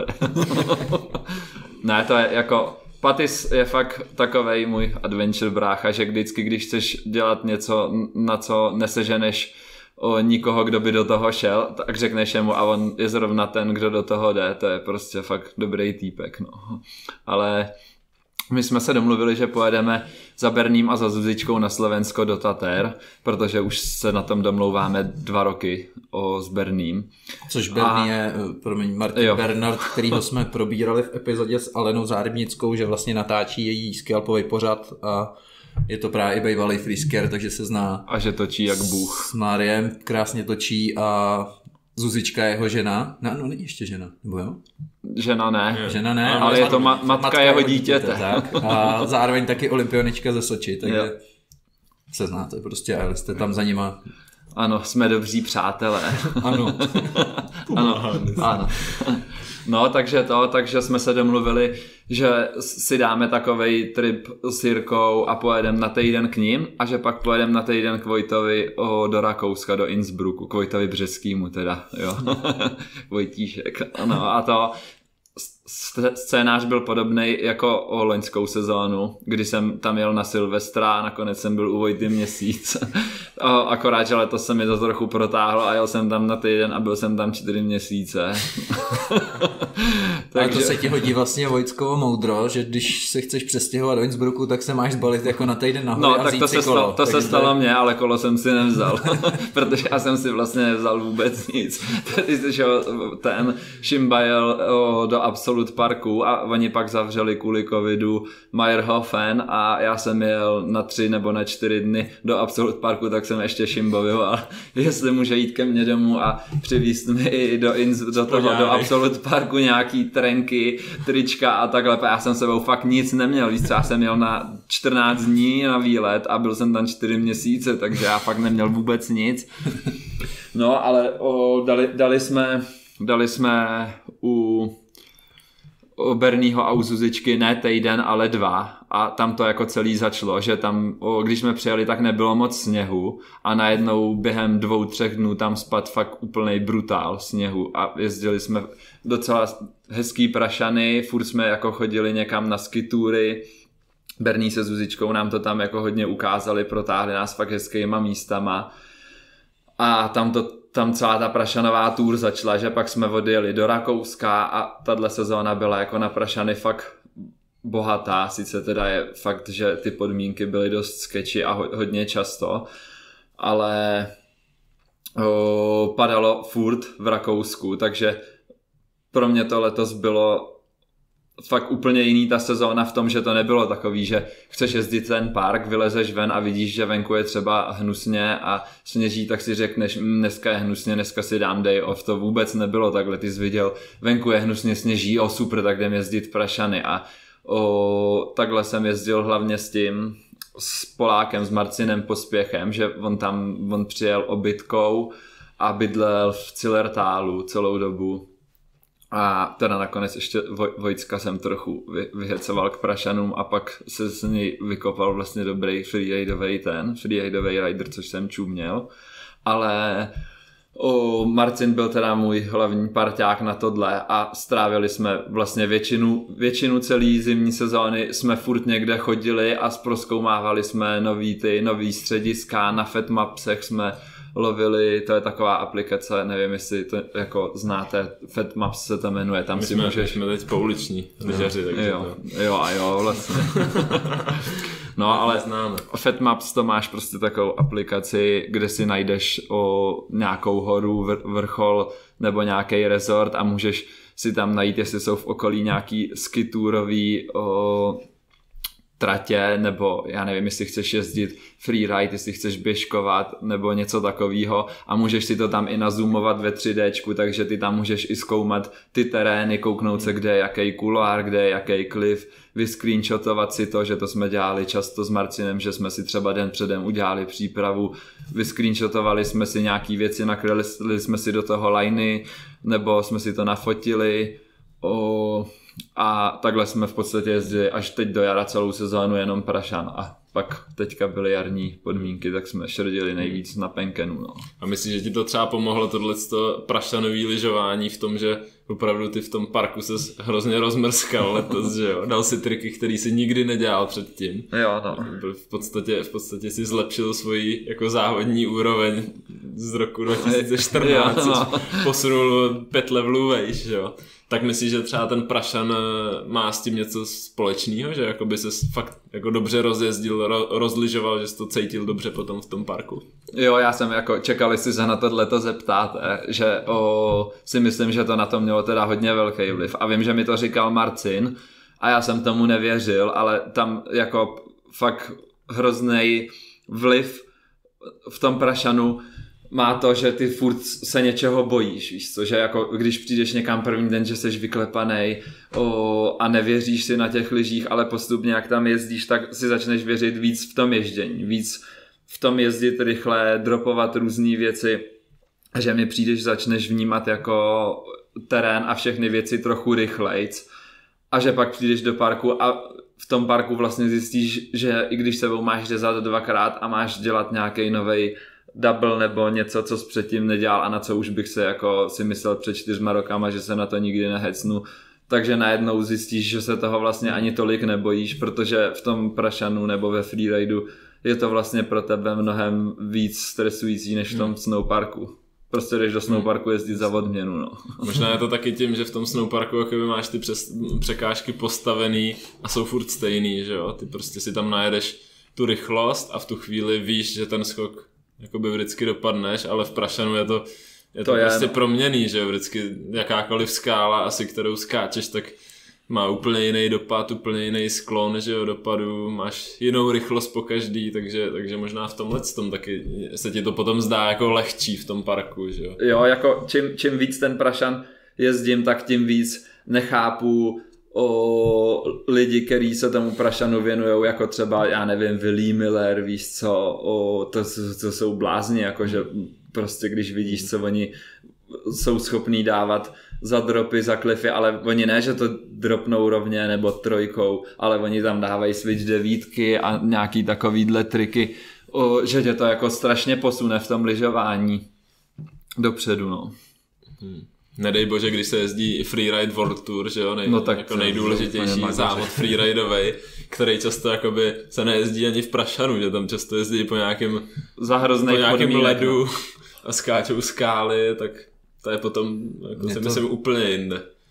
Ne, to je jako... Patis je fakt takovej můj adventure brácha, že vždycky, když chceš dělat něco, na co neseženeš o nikoho, kdo by do toho šel, tak řekneš mu a on je zrovna ten, kdo do toho jde, to je prostě fakt dobrý týpek, no. Ale my jsme se domluvili, že pojedeme za Berním a za Zuzičkou na Slovensko do Tater, protože už se na tom domlouváme dva roky o, s Berným. Což Berný a... je, promiň, Martin jo. Bernard, kterýho jsme probírali v epizodě s Alenou Zárybnickou, že vlastně natáčí její skialpový pořad a je to právě i bývalý freeskier, takže se zná. A že točí jak bůh. S Máriem krásně točí a Zuzička je jeho žena. No, no není ještě žena, nebo jo? Žena ne. Žena ne, ale, ale je to ma- matka, matka jeho dítěte. Tak. A zároveň taky olympionička ze Soči, takže jo. Se znáte prostě, ale jste tam za nima. Ano, jsme dobří přátelé. Ano. ano, ano. No, takže to, takže jsme se domluvili, že si dáme takovej trip s Jirkou a pojedeme na týden k ním a že pak pojedeme na týden k Vojtovi o, do Rakouska, do Innsbrucku, k Vojtovi Břeskýmu teda, jo. Vojtíšek, ano, a to scénář byl podobnej jako o loňskou sezónu, kdy jsem tam jel na Silvestra a nakonec jsem byl u Vojty měsíc. Akorát, že letos se mi to trochu protáhlo a jel jsem tam na týden a byl jsem tam čtyři měsíce. Takže... A to se ti hodí vlastně Vojtkovo moudro, že když se chceš přestěhovat do Innsbrucku, tak se máš zbalit jako na týden nahoře no, a tak vzít to si se kolo. Stalo, to takže se stalo mně, ale kolo jsem si nevzal, protože já jsem si vlastně nevzal vůbec nic. Tady že ten Šimba jel do Absolut Parku a oni pak zavřeli kvůli covidu Meyerhofen a já jsem jel na tři nebo na čtyři dny do Absolut Parku, tak jsem ještě Šimbovi volal, jestli může jít ke mně domů a přivízt mi do, do toho do Absolut Parku nějaký trenky, trička a takhle. Já jsem sebou fakt nic neměl, víc, já jsem jel na čtrnáct dní na výlet a byl jsem tam čtyři měsíce, takže já fakt neměl vůbec nic. No, ale o, dali, dali jsme dali jsme u u Bernýho a u Zuzičky ne týden, ale dva a tam to jako celý začalo, že tam, o, když jsme přijeli, tak nebylo moc sněhu a najednou během dvou, třech dnů tam spad fakt úplnej brutál sněhu a jezdili jsme docela hezký Prašany, furt jsme jako chodili někam na skitoury, Berný se Zuzičkou nám to tam jako hodně ukázali, protáhli nás fakt hezkýma místama a tam to tam celá ta Prašanová tour začala, že pak jsme odjeli do Rakouska a tahle sezóna byla jako na Prašany fakt bohatá, sice teda je fakt, že ty podmínky byly dost sketchy a ho, hodně často, ale o, padalo furt v Rakousku, takže pro mě to letos bylo fakt úplně jiný ta sezóna v tom, že to nebylo takový, že chceš jezdit ten park, vylezeš ven a vidíš, že venku je třeba hnusně a sněží, tak si řekneš, dneska je hnusně, dneska si dám day off. To vůbec nebylo takhle, ty jsi viděl, venku je hnusně, sněží, o super, tak jdem jezdit Prašany a o, takhle jsem jezdil hlavně s tím, s Polákem, s Marcinem Pospěchem, že on tam, on přijel obytkou a bydlel v Zillertalu celou dobu. A teda nakonec ještě Voj, Vojcka jsem trochu vy, vyhecoval k Prašanům a pak se z něj vykopal vlastně dobrý freeridovej ten, freeridovej rider, což jsem čuměl. Ale o, Marcin byl teda můj hlavní parťák na tohle a strávili jsme vlastně většinu, většinu celý zimní sezóny jsme furt někde chodili a zprozkoumávali jsme nový ty, nový střediska, na Fedmapsech jsme lovili, to je taková aplikace, nevím, jestli to jako znáte, Fedmaps se to jmenuje, tam my si jsme, můžeš... jsme teď pouliční lyžaři, takže jo, to... jo a jo, vlastně. No ale Fedmaps to máš prostě takovou aplikaci, kde si najdeš o nějakou horu, vrchol nebo nějaký resort a můžeš si tam najít, jestli jsou v okolí nějaký skitourový o, tratě, nebo já nevím, jestli chceš jezdit freeride, jestli chceš běžkovat nebo něco takového a můžeš si to tam i nazoomovat ve tři déčku, takže ty tam můžeš i zkoumat ty terény, kouknout se, kde je jaký kuloár, kde je jaký klif, vyscreenshotovat si to, že to jsme dělali často s Marcinem, že jsme si třeba den předem udělali přípravu, vyscreenshotovali jsme si nějaký věci, nakreslili jsme si do toho liney, nebo jsme si to nafotili o... a takhle jsme v podstatě jezdili až teď do jara celou sezónu jenom Prašan a pak teďka byly jarní podmínky, tak jsme šrdili nejvíc na Penkenu. No. A myslíš, že ti to třeba pomohlo tohleto prašanový lyžování v tom, že opravdu ty v tom parku ses hrozně rozmrskal letos, že jo? Dal si triky, který si nikdy nedělal předtím. Jo, no. V podstatě, v podstatě si zlepšil svoji jako závodní úroveň z roku dva tisíce čtrnáct, jo, no. Posunul pět levelů vejš, jo? Tak myslíš, že třeba ten Prašan má s tím něco společného, že jako by se fakt jako dobře rozjezdil, ro, rozlyžoval, že jsi to cítil dobře potom v tom parku? Jo, já jsem jako čekal, jestli se na tohleto zeptáte, že o, si myslím, že to na to mělo teda hodně velký vliv a vím, že mi to říkal Marcin a já jsem tomu nevěřil, ale tam jako fakt hrozný vliv v tom Prašanu má to, že ty furt se něčeho bojíš, víš co, že jako když přijdeš někam první den, že jsi vyklepanej o, a nevěříš si na těch lyžích, ale postupně jak tam jezdíš, tak si začneš věřit víc v tom ježdění, víc v tom jezdit rychle, dropovat různé věci, že mi přijdeš, začneš vnímat jako terén a všechny věci trochu rychlejc a že pak přijdeš do parku a v tom parku vlastně zjistíš, že i když sebou máš řezat dvakrát a máš dělat nějaký novej double nebo něco, co jsi předtím nedělal a na co už bych se jako si myslel před čtyřma rokama, že se na to nikdy nehecnu, takže najednou zjistíš, že se toho vlastně ani tolik nebojíš, protože v tom Prašanu nebo ve freeridu je to vlastně pro tebe mnohem víc stresující než v tom hmm. snowparku. Prostě jdeš do snowparku jezdit za odměnu, no. Možná je to taky tím, že v tom snowparku jakoby máš ty přes, překážky postavený a jsou furt stejný, že jo? Ty prostě si tam najedeš tu rychlost a v tu chvíli víš, že ten skok jakoby vždycky dopadneš, ale v Prašanu je to, je to, to prostě je, no. proměnný, že jo? Vždycky jakákoliv skála asi, kterou skáčeš, tak má úplně jiný dopad, úplně jiný sklon, že jo, dopadu, máš jinou rychlost po každý, takže, takže možná v tomhle tom taky se ti to potom zdá jako lehčí v tom parku, že jo. Jo, jako čím, čím víc ten Prašan jezdím, tak tím víc nechápu o lidi, kteří se tomu Prašanu věnujou, jako třeba, já nevím, Willy Miller, víš co, o, to, to jsou blázni, jakože prostě když vidíš, co oni jsou schopní dávat za dropy, za klify, ale oni ne, že to dropnou rovně nebo trojkou, ale oni tam dávají switch devítky a nějaký takovýhle triky, o, že tě to jako strašně posune v tom lyžování dopředu, no. Hmm. Nedej bože, když se jezdí Freeride World Tour, že jo, nej, no tak jako nejdůležitější závod freeridovej, který často jakoby se nejezdí ani v Prašanu, že tam často jezdí po nějakém, po nějakém ledu no. a skáčou skály, tak to je potom, jako si myslím, úplně jinde.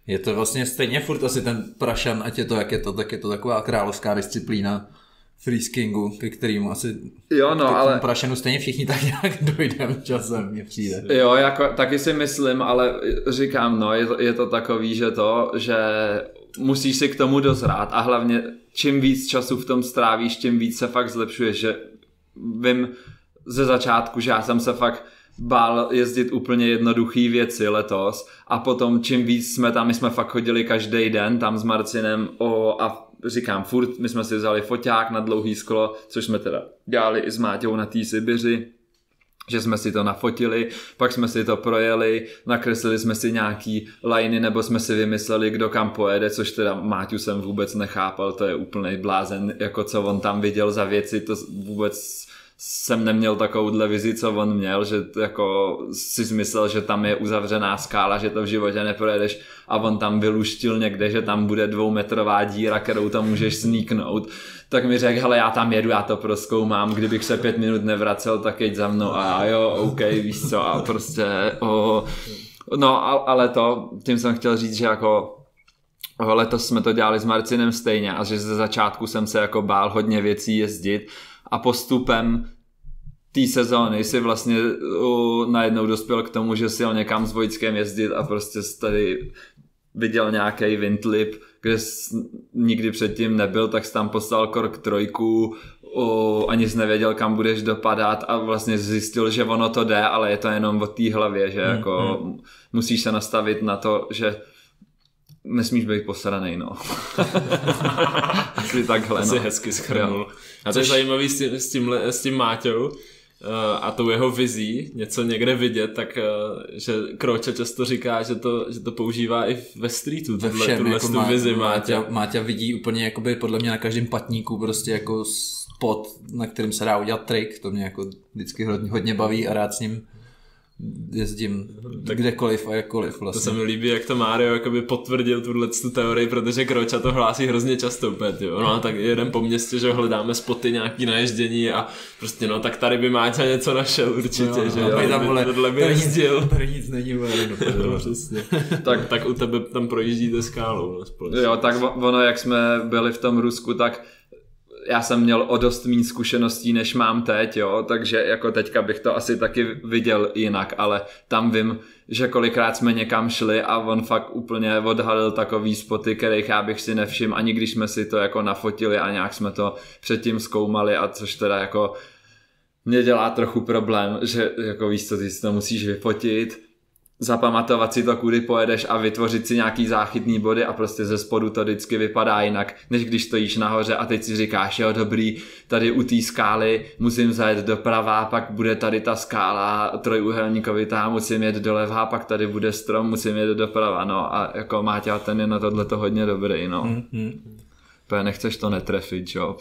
Je to vlastně stejně furt asi ten prašan, ať je to, jak je to, tak je to taková královská disciplína freeskingu, ke kterému asi jo, no, ale... prašanu stejně všichni tak nějak dojdeme časem, mně přijde. Jo, jako, taky si myslím, ale říkám, no, je to, je to takový, že to, že musíš si k tomu dozrát a hlavně čím víc času v tom strávíš, tím víc se fakt zlepšuješ, že vím ze začátku, že já jsem se fakt bál jezdit úplně jednoduchý věci letos a potom čím víc jsme tam, my jsme fakt chodili každý den tam s Marcinem o, a říkám furt, my jsme si vzali foťák na dlouhý sklo, což jsme teda dělali i s Máťou na té Sibiři, že jsme si to nafotili, pak jsme si to projeli, nakreslili jsme si nějaký liny, nebo jsme si vymysleli, kdo kam pojede, což teda Máťu jsem vůbec nechápal, to je úplnej blázen, jako co on tam viděl za věci, to vůbec jsem neměl takovouhle vizi, co on měl, že jako si zmyslel, že tam je uzavřená skála, že to v životě neprojedeš a on tam vyluštil někde, že tam bude dvoumetrová díra, kterou tam můžeš sníknout. Tak mi řekl, hele, já tam jedu, já to prozkoumám, kdybych se pět minut nevracel, tak jeď za mnou a jo, OK, víš co, a prostě oh. No, ale to, tím jsem chtěl říct, že jako letos jsme to dělali s Marcinem stejně a že ze začátku jsem se jako bál hodně věcí jezdit a postupem té sezóny si vlastně uh, najednou dospěl k tomu, že si jel někam s Vojtkem jezdit a prostě tady viděl nějaký windlip, kde jsi nikdy předtím nebyl, tak jsi tam poslal kork trojku, uh, ani jsi nevěděl, kam budeš dopadat a vlastně zjistil, že ono to jde, ale je to jenom o té hlavě, že mm, jako mm. musíš se nastavit na to, že nesmíš být posranej, no. Asi takhle, Asi no. hezky shrnul. A to je zajímavý s tím, s tím, s tím Máťou a tou jeho vizí, něco někde vidět, tak že Kroča často říká, že to, že to používá i ve streetu, ve tuhle, všem, tuhle jako tu má, vizi Máťa. Máťa. Máťa vidí úplně jakoby podle mě na každém patníku prostě jako spot, na kterým se dá udělat trik, to mě jako vždycky hodně, hodně baví a rád s ním jezdím tak kdekoliv a jakkoliv vlastně. To se mi líbí, jak to Mário jakoby potvrdil tuhle tu teorii, protože Kroča to hlásí hrozně často úplně, jo. No a tak jeden po městě, že hledáme spoty nějaký naježdění a prostě no tak tady by Máťa něco našel určitě, jo, že jo, jo, tam vole, tohle by jezdil. Tady nic není vole, no, přesně. tak, tak u tebe tam projíždíte skálou. No, společně. Jo, tak ono, jak jsme byli v tom Rusku, tak já jsem měl o dost méně zkušeností, než mám teď, jo, takže jako teďka bych to asi taky viděl jinak, ale tam vím, že kolikrát jsme někam šli a on fakt úplně odhalil takový spoty, kterých já bych si nevšiml, ani když jsme si to jako nafotili a nějak jsme to předtím zkoumali a což teda jako mě dělá trochu problém, že jako víš co, ty si to musíš vyfotit, zapamatovat si to, kudy pojedeš a vytvořit si nějaký záchytný body a prostě ze spodu to vždycky vypadá jinak, než když stojíš nahoře a teď si říkáš, jo dobrý, tady u té skály musím zajet doprava, pak bude tady ta skála trojúhelníkovitá, musím jet doleva, pak tady bude strom, musím jet doprava, no a jako Máťa, ten je na tohleto hodně dobrý, no. Mm-hmm. Protože nechceš to netrefit, jo.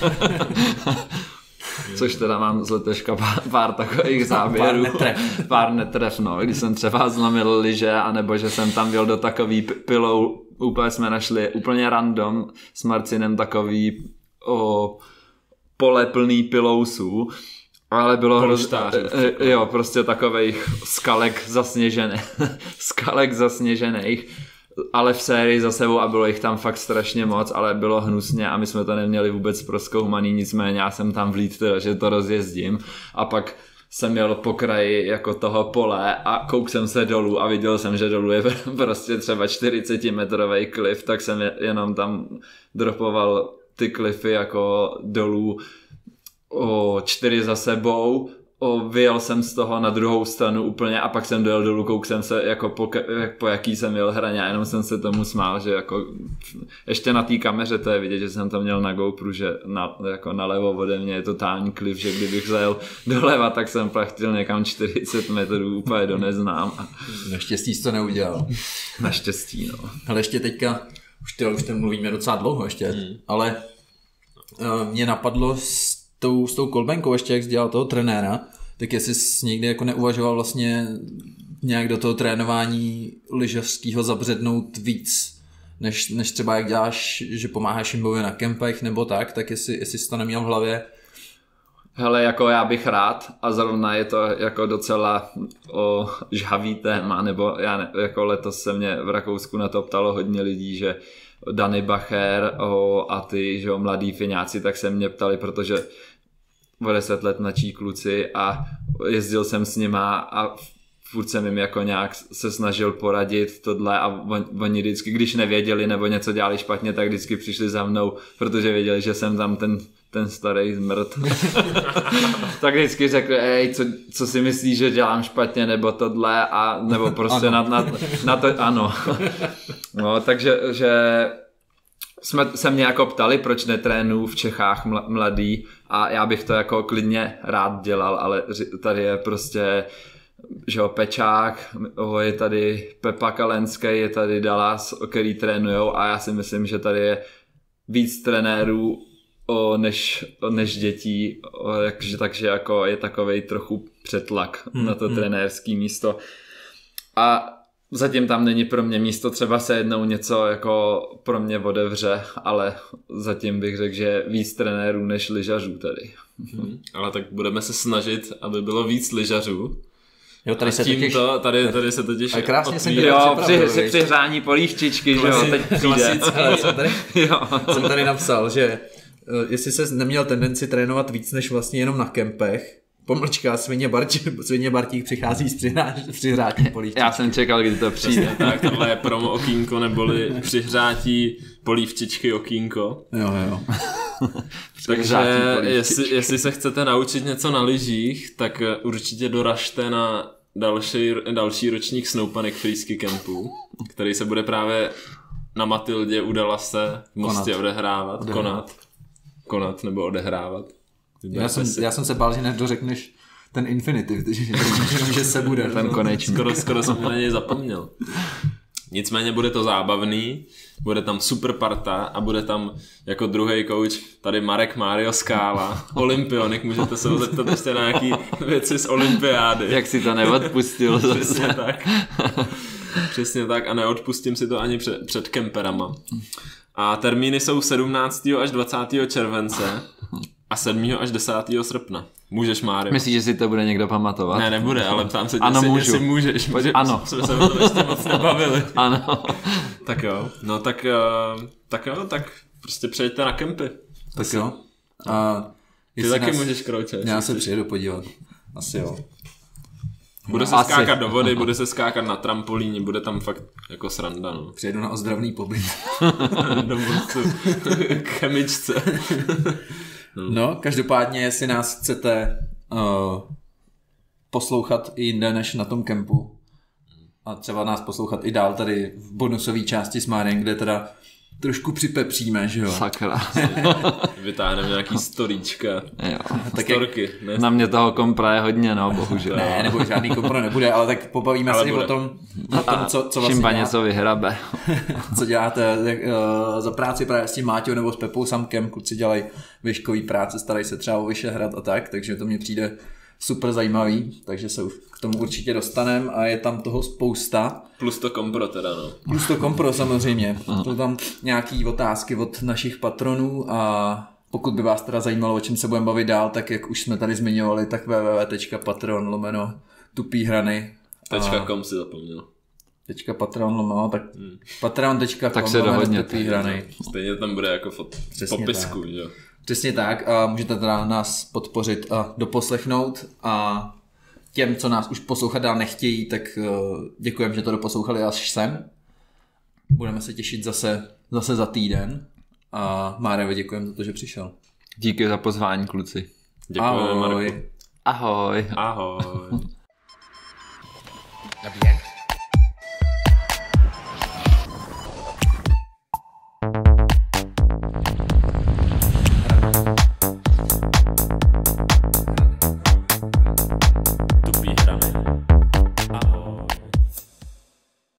Což teda mám z leteška pár, pár takových záběrů. Pár netref. Pár netref, no. Když jsem třeba zlomil lyže, anebo že jsem tam byl do takový pilou, úplně jsme našli úplně random s Marcinem takový o, pole plný pilousů. Ale bylo hrozně, jo, prostě takovejch skalek zasněžených, skalek zasněžených, ale v sérii za sebou a bylo jich tam fakt strašně moc, ale bylo hnusně a my jsme to neměli vůbec prozkoumaný, nicméně já jsem tam vlít teda, že to rozjezdím a pak jsem jel po kraji jako toho pole a kouk jsem se dolů a viděl jsem, že dolů je prostě třeba čtyřicetimetrový klif, tak jsem jenom tam dropoval ty klify jako dolů o čtyři za sebou, o, vyjel jsem z toho na druhou stranu úplně a pak jsem dojel dolů, kouk jsem se jako po, jak, po jaký jsem jel hraně a jenom jsem se tomu smál, že jako ještě na té kameře to je vidět, že jsem to měl na GoPru, že na, jako nalevo ode mě je totální klif, že kdybych zajel doleva, tak jsem plachtil někam čtyřicet metrů úplně do neznám. Naštěstí jsi to neudělal. Naštěstí, no. Ale ještě teďka, už, ty, už ten mluvíme docela dlouho ještě, hmm. ale uh, mě napadlo s tou, s tou kolbenkou ještě, jak jsi dělal toho trenéra, tak jestli jsi někdy jako neuvažoval vlastně nějak do toho trénování lyžařského zabřednout víc, než, než třeba jak děláš, že pomáháš Šimbovi na kempech nebo tak, tak jestli, jestli jsi to neměl v hlavě Hele, jako já bych rád a zrovna je to jako docela o, žhavý téma, nebo já ne, jako letos se mě v Rakousku na to ptalo hodně lidí, že Dany Bacher o, a ty, že o, mladí Fiňáci, tak se mě ptali, protože o deset let mladší kluci a jezdil jsem s nima a furt jsem jim jako nějak se snažil poradit tohle a on, oni vždycky, když nevěděli nebo něco dělali špatně, tak vždycky přišli za mnou, protože věděli, že jsem tam ten, ten starý zmrt. Tak vždycky řekli, ej, co, co si myslíš, že dělám špatně nebo tohle a nebo prostě na, na, na to, ano. No, takže že jsme se mě jako ptali, proč netrénuju v Čechách mladý a já bych to jako klidně rád dělal, ale tady je prostě že jo, Pečák, je tady Pepa Kalenský, je tady Dallas, který trénujou a já si myslím, že tady je víc trenérů o, než, o, než dětí, o, takže, takže jako je takovej trochu přetlak hmm, na to hmm. trenérský místo a zatím tam není pro mě místo, třeba se jednou něco jako pro mě otevře, ale zatím bych řekl, že víc trenérů než lyžařů tady. Hmm, ale tak budeme se snažit, aby bylo víc lyžařů. Jo, tady se totiž, to, tady, tady se totiž a krásně jsem jo, při, při, při hřání polívčičky, že jo, teď přijde. jsem, tady, jsem tady napsal, že uh, jestli ses neměl tendenci trénovat víc než vlastně jenom na kempech, pomlčka, svině, Barč, svině Bartík přichází s přihřátí polívčičky. Já jsem čekal, kdy to přijde. Tak tohle je promo okýnko, neboli přihřátí polívčičky okýnko. Jo, jo. Takže jestli, jestli se chcete naučit něco na lyžích, tak určitě doražte na další, další ročník Snowpanic Freeski Campu, který se bude právě na Matildě u Dallase v Mostě konat. odehrávat, Odehrát. konat, konat nebo odehrávat. Já jsem, já jsem se bál, že nedořekneš ten infinitiv, že, že se bude. Ten konečný. Skoro, skoro jsem na něj zapomněl. Nicméně bude to zábavný, bude tam super parta a bude tam jako druhý coach tady Marek Mário Skála, olympionik, můžete se ho zeptat ještě na nějaký věci z olympiády. Jak si to neodpustil zase. Přesně tak. Přesně tak a neodpustím si to ani před, před kemperama. A termíny jsou sedmnáctého až dvacátého července a sedmého až desátého srpna. Můžeš, Mário. Myslíš, že si to bude někdo pamatovat? Ne, nebude, ale ptám se, ano, jestli, můžu. jestli můžeš. Může, ano. Jsme se o tom ještě moc nebavili. Ano. Tak jo, no tak, tak jo, tak prostě přejďte na kempy. Tak Asi. jo. A ty taky nás... můžeš kroučet. Já se přijedu podívat. Asi jo. Bude se Asi. skákat do vody, bude se skákat na trampolíni, bude tam fakt jako sranda, no. Přijedu na ozdravný pobyt. do mostu. K chemičce. no. no, každopádně, jestli nás chcete uh, poslouchat i jinde než na tom kempu a třeba nás poslouchat i dál tady v bonusové části s Máriem, kde teda trošku připepříme, že jo? Sakra. Vytáhneme nějaký storíčka. Jo. Storky. Ne? Na mě toho kompra je hodně, no, bohužel. Ne, nebo žádný kompro nebude, ale tak pobavíme ale se bude. o tom, o tom co, co vlastně Šimba něco vyhrabe. Co děláte jak, uh, za práci právě s tím Máťou nebo s Pepou Samkem, kluci dělají výškový práce, starají se třeba o Vyšehrad a tak, takže to mně přijde super zajímavý, takže se už k tomu určitě dostaneme a je tam toho spousta. Plus to kompro teda, no. Plus to kompro samozřejmě. Jsou tam nějaký otázky od našich patronů a pokud by vás teda zajímalo, o čem se budeme bavit dál, tak jak už jsme tady zmiňovali, tak www tečka patron lomeno tupý hrany. Tečka com si zapomněl. Tečka patron lomeno, tak hmm. patron tečka com lomeno tupý hrany. Stejně tam bude jako fot popisku, tak. jo. Přesně tak a můžete teda nás podpořit a doposlechnout a těm, co nás už poslouchat dál nechtějí, tak děkujeme, že to doposlouchali až sem. Budeme se těšit zase, zase za týden a Márevi děkujeme za to, že přišel. Díky za pozvání, kluci. Děkujeme, Ahoj. Marku. Ahoj. Ahoj. Ahoj.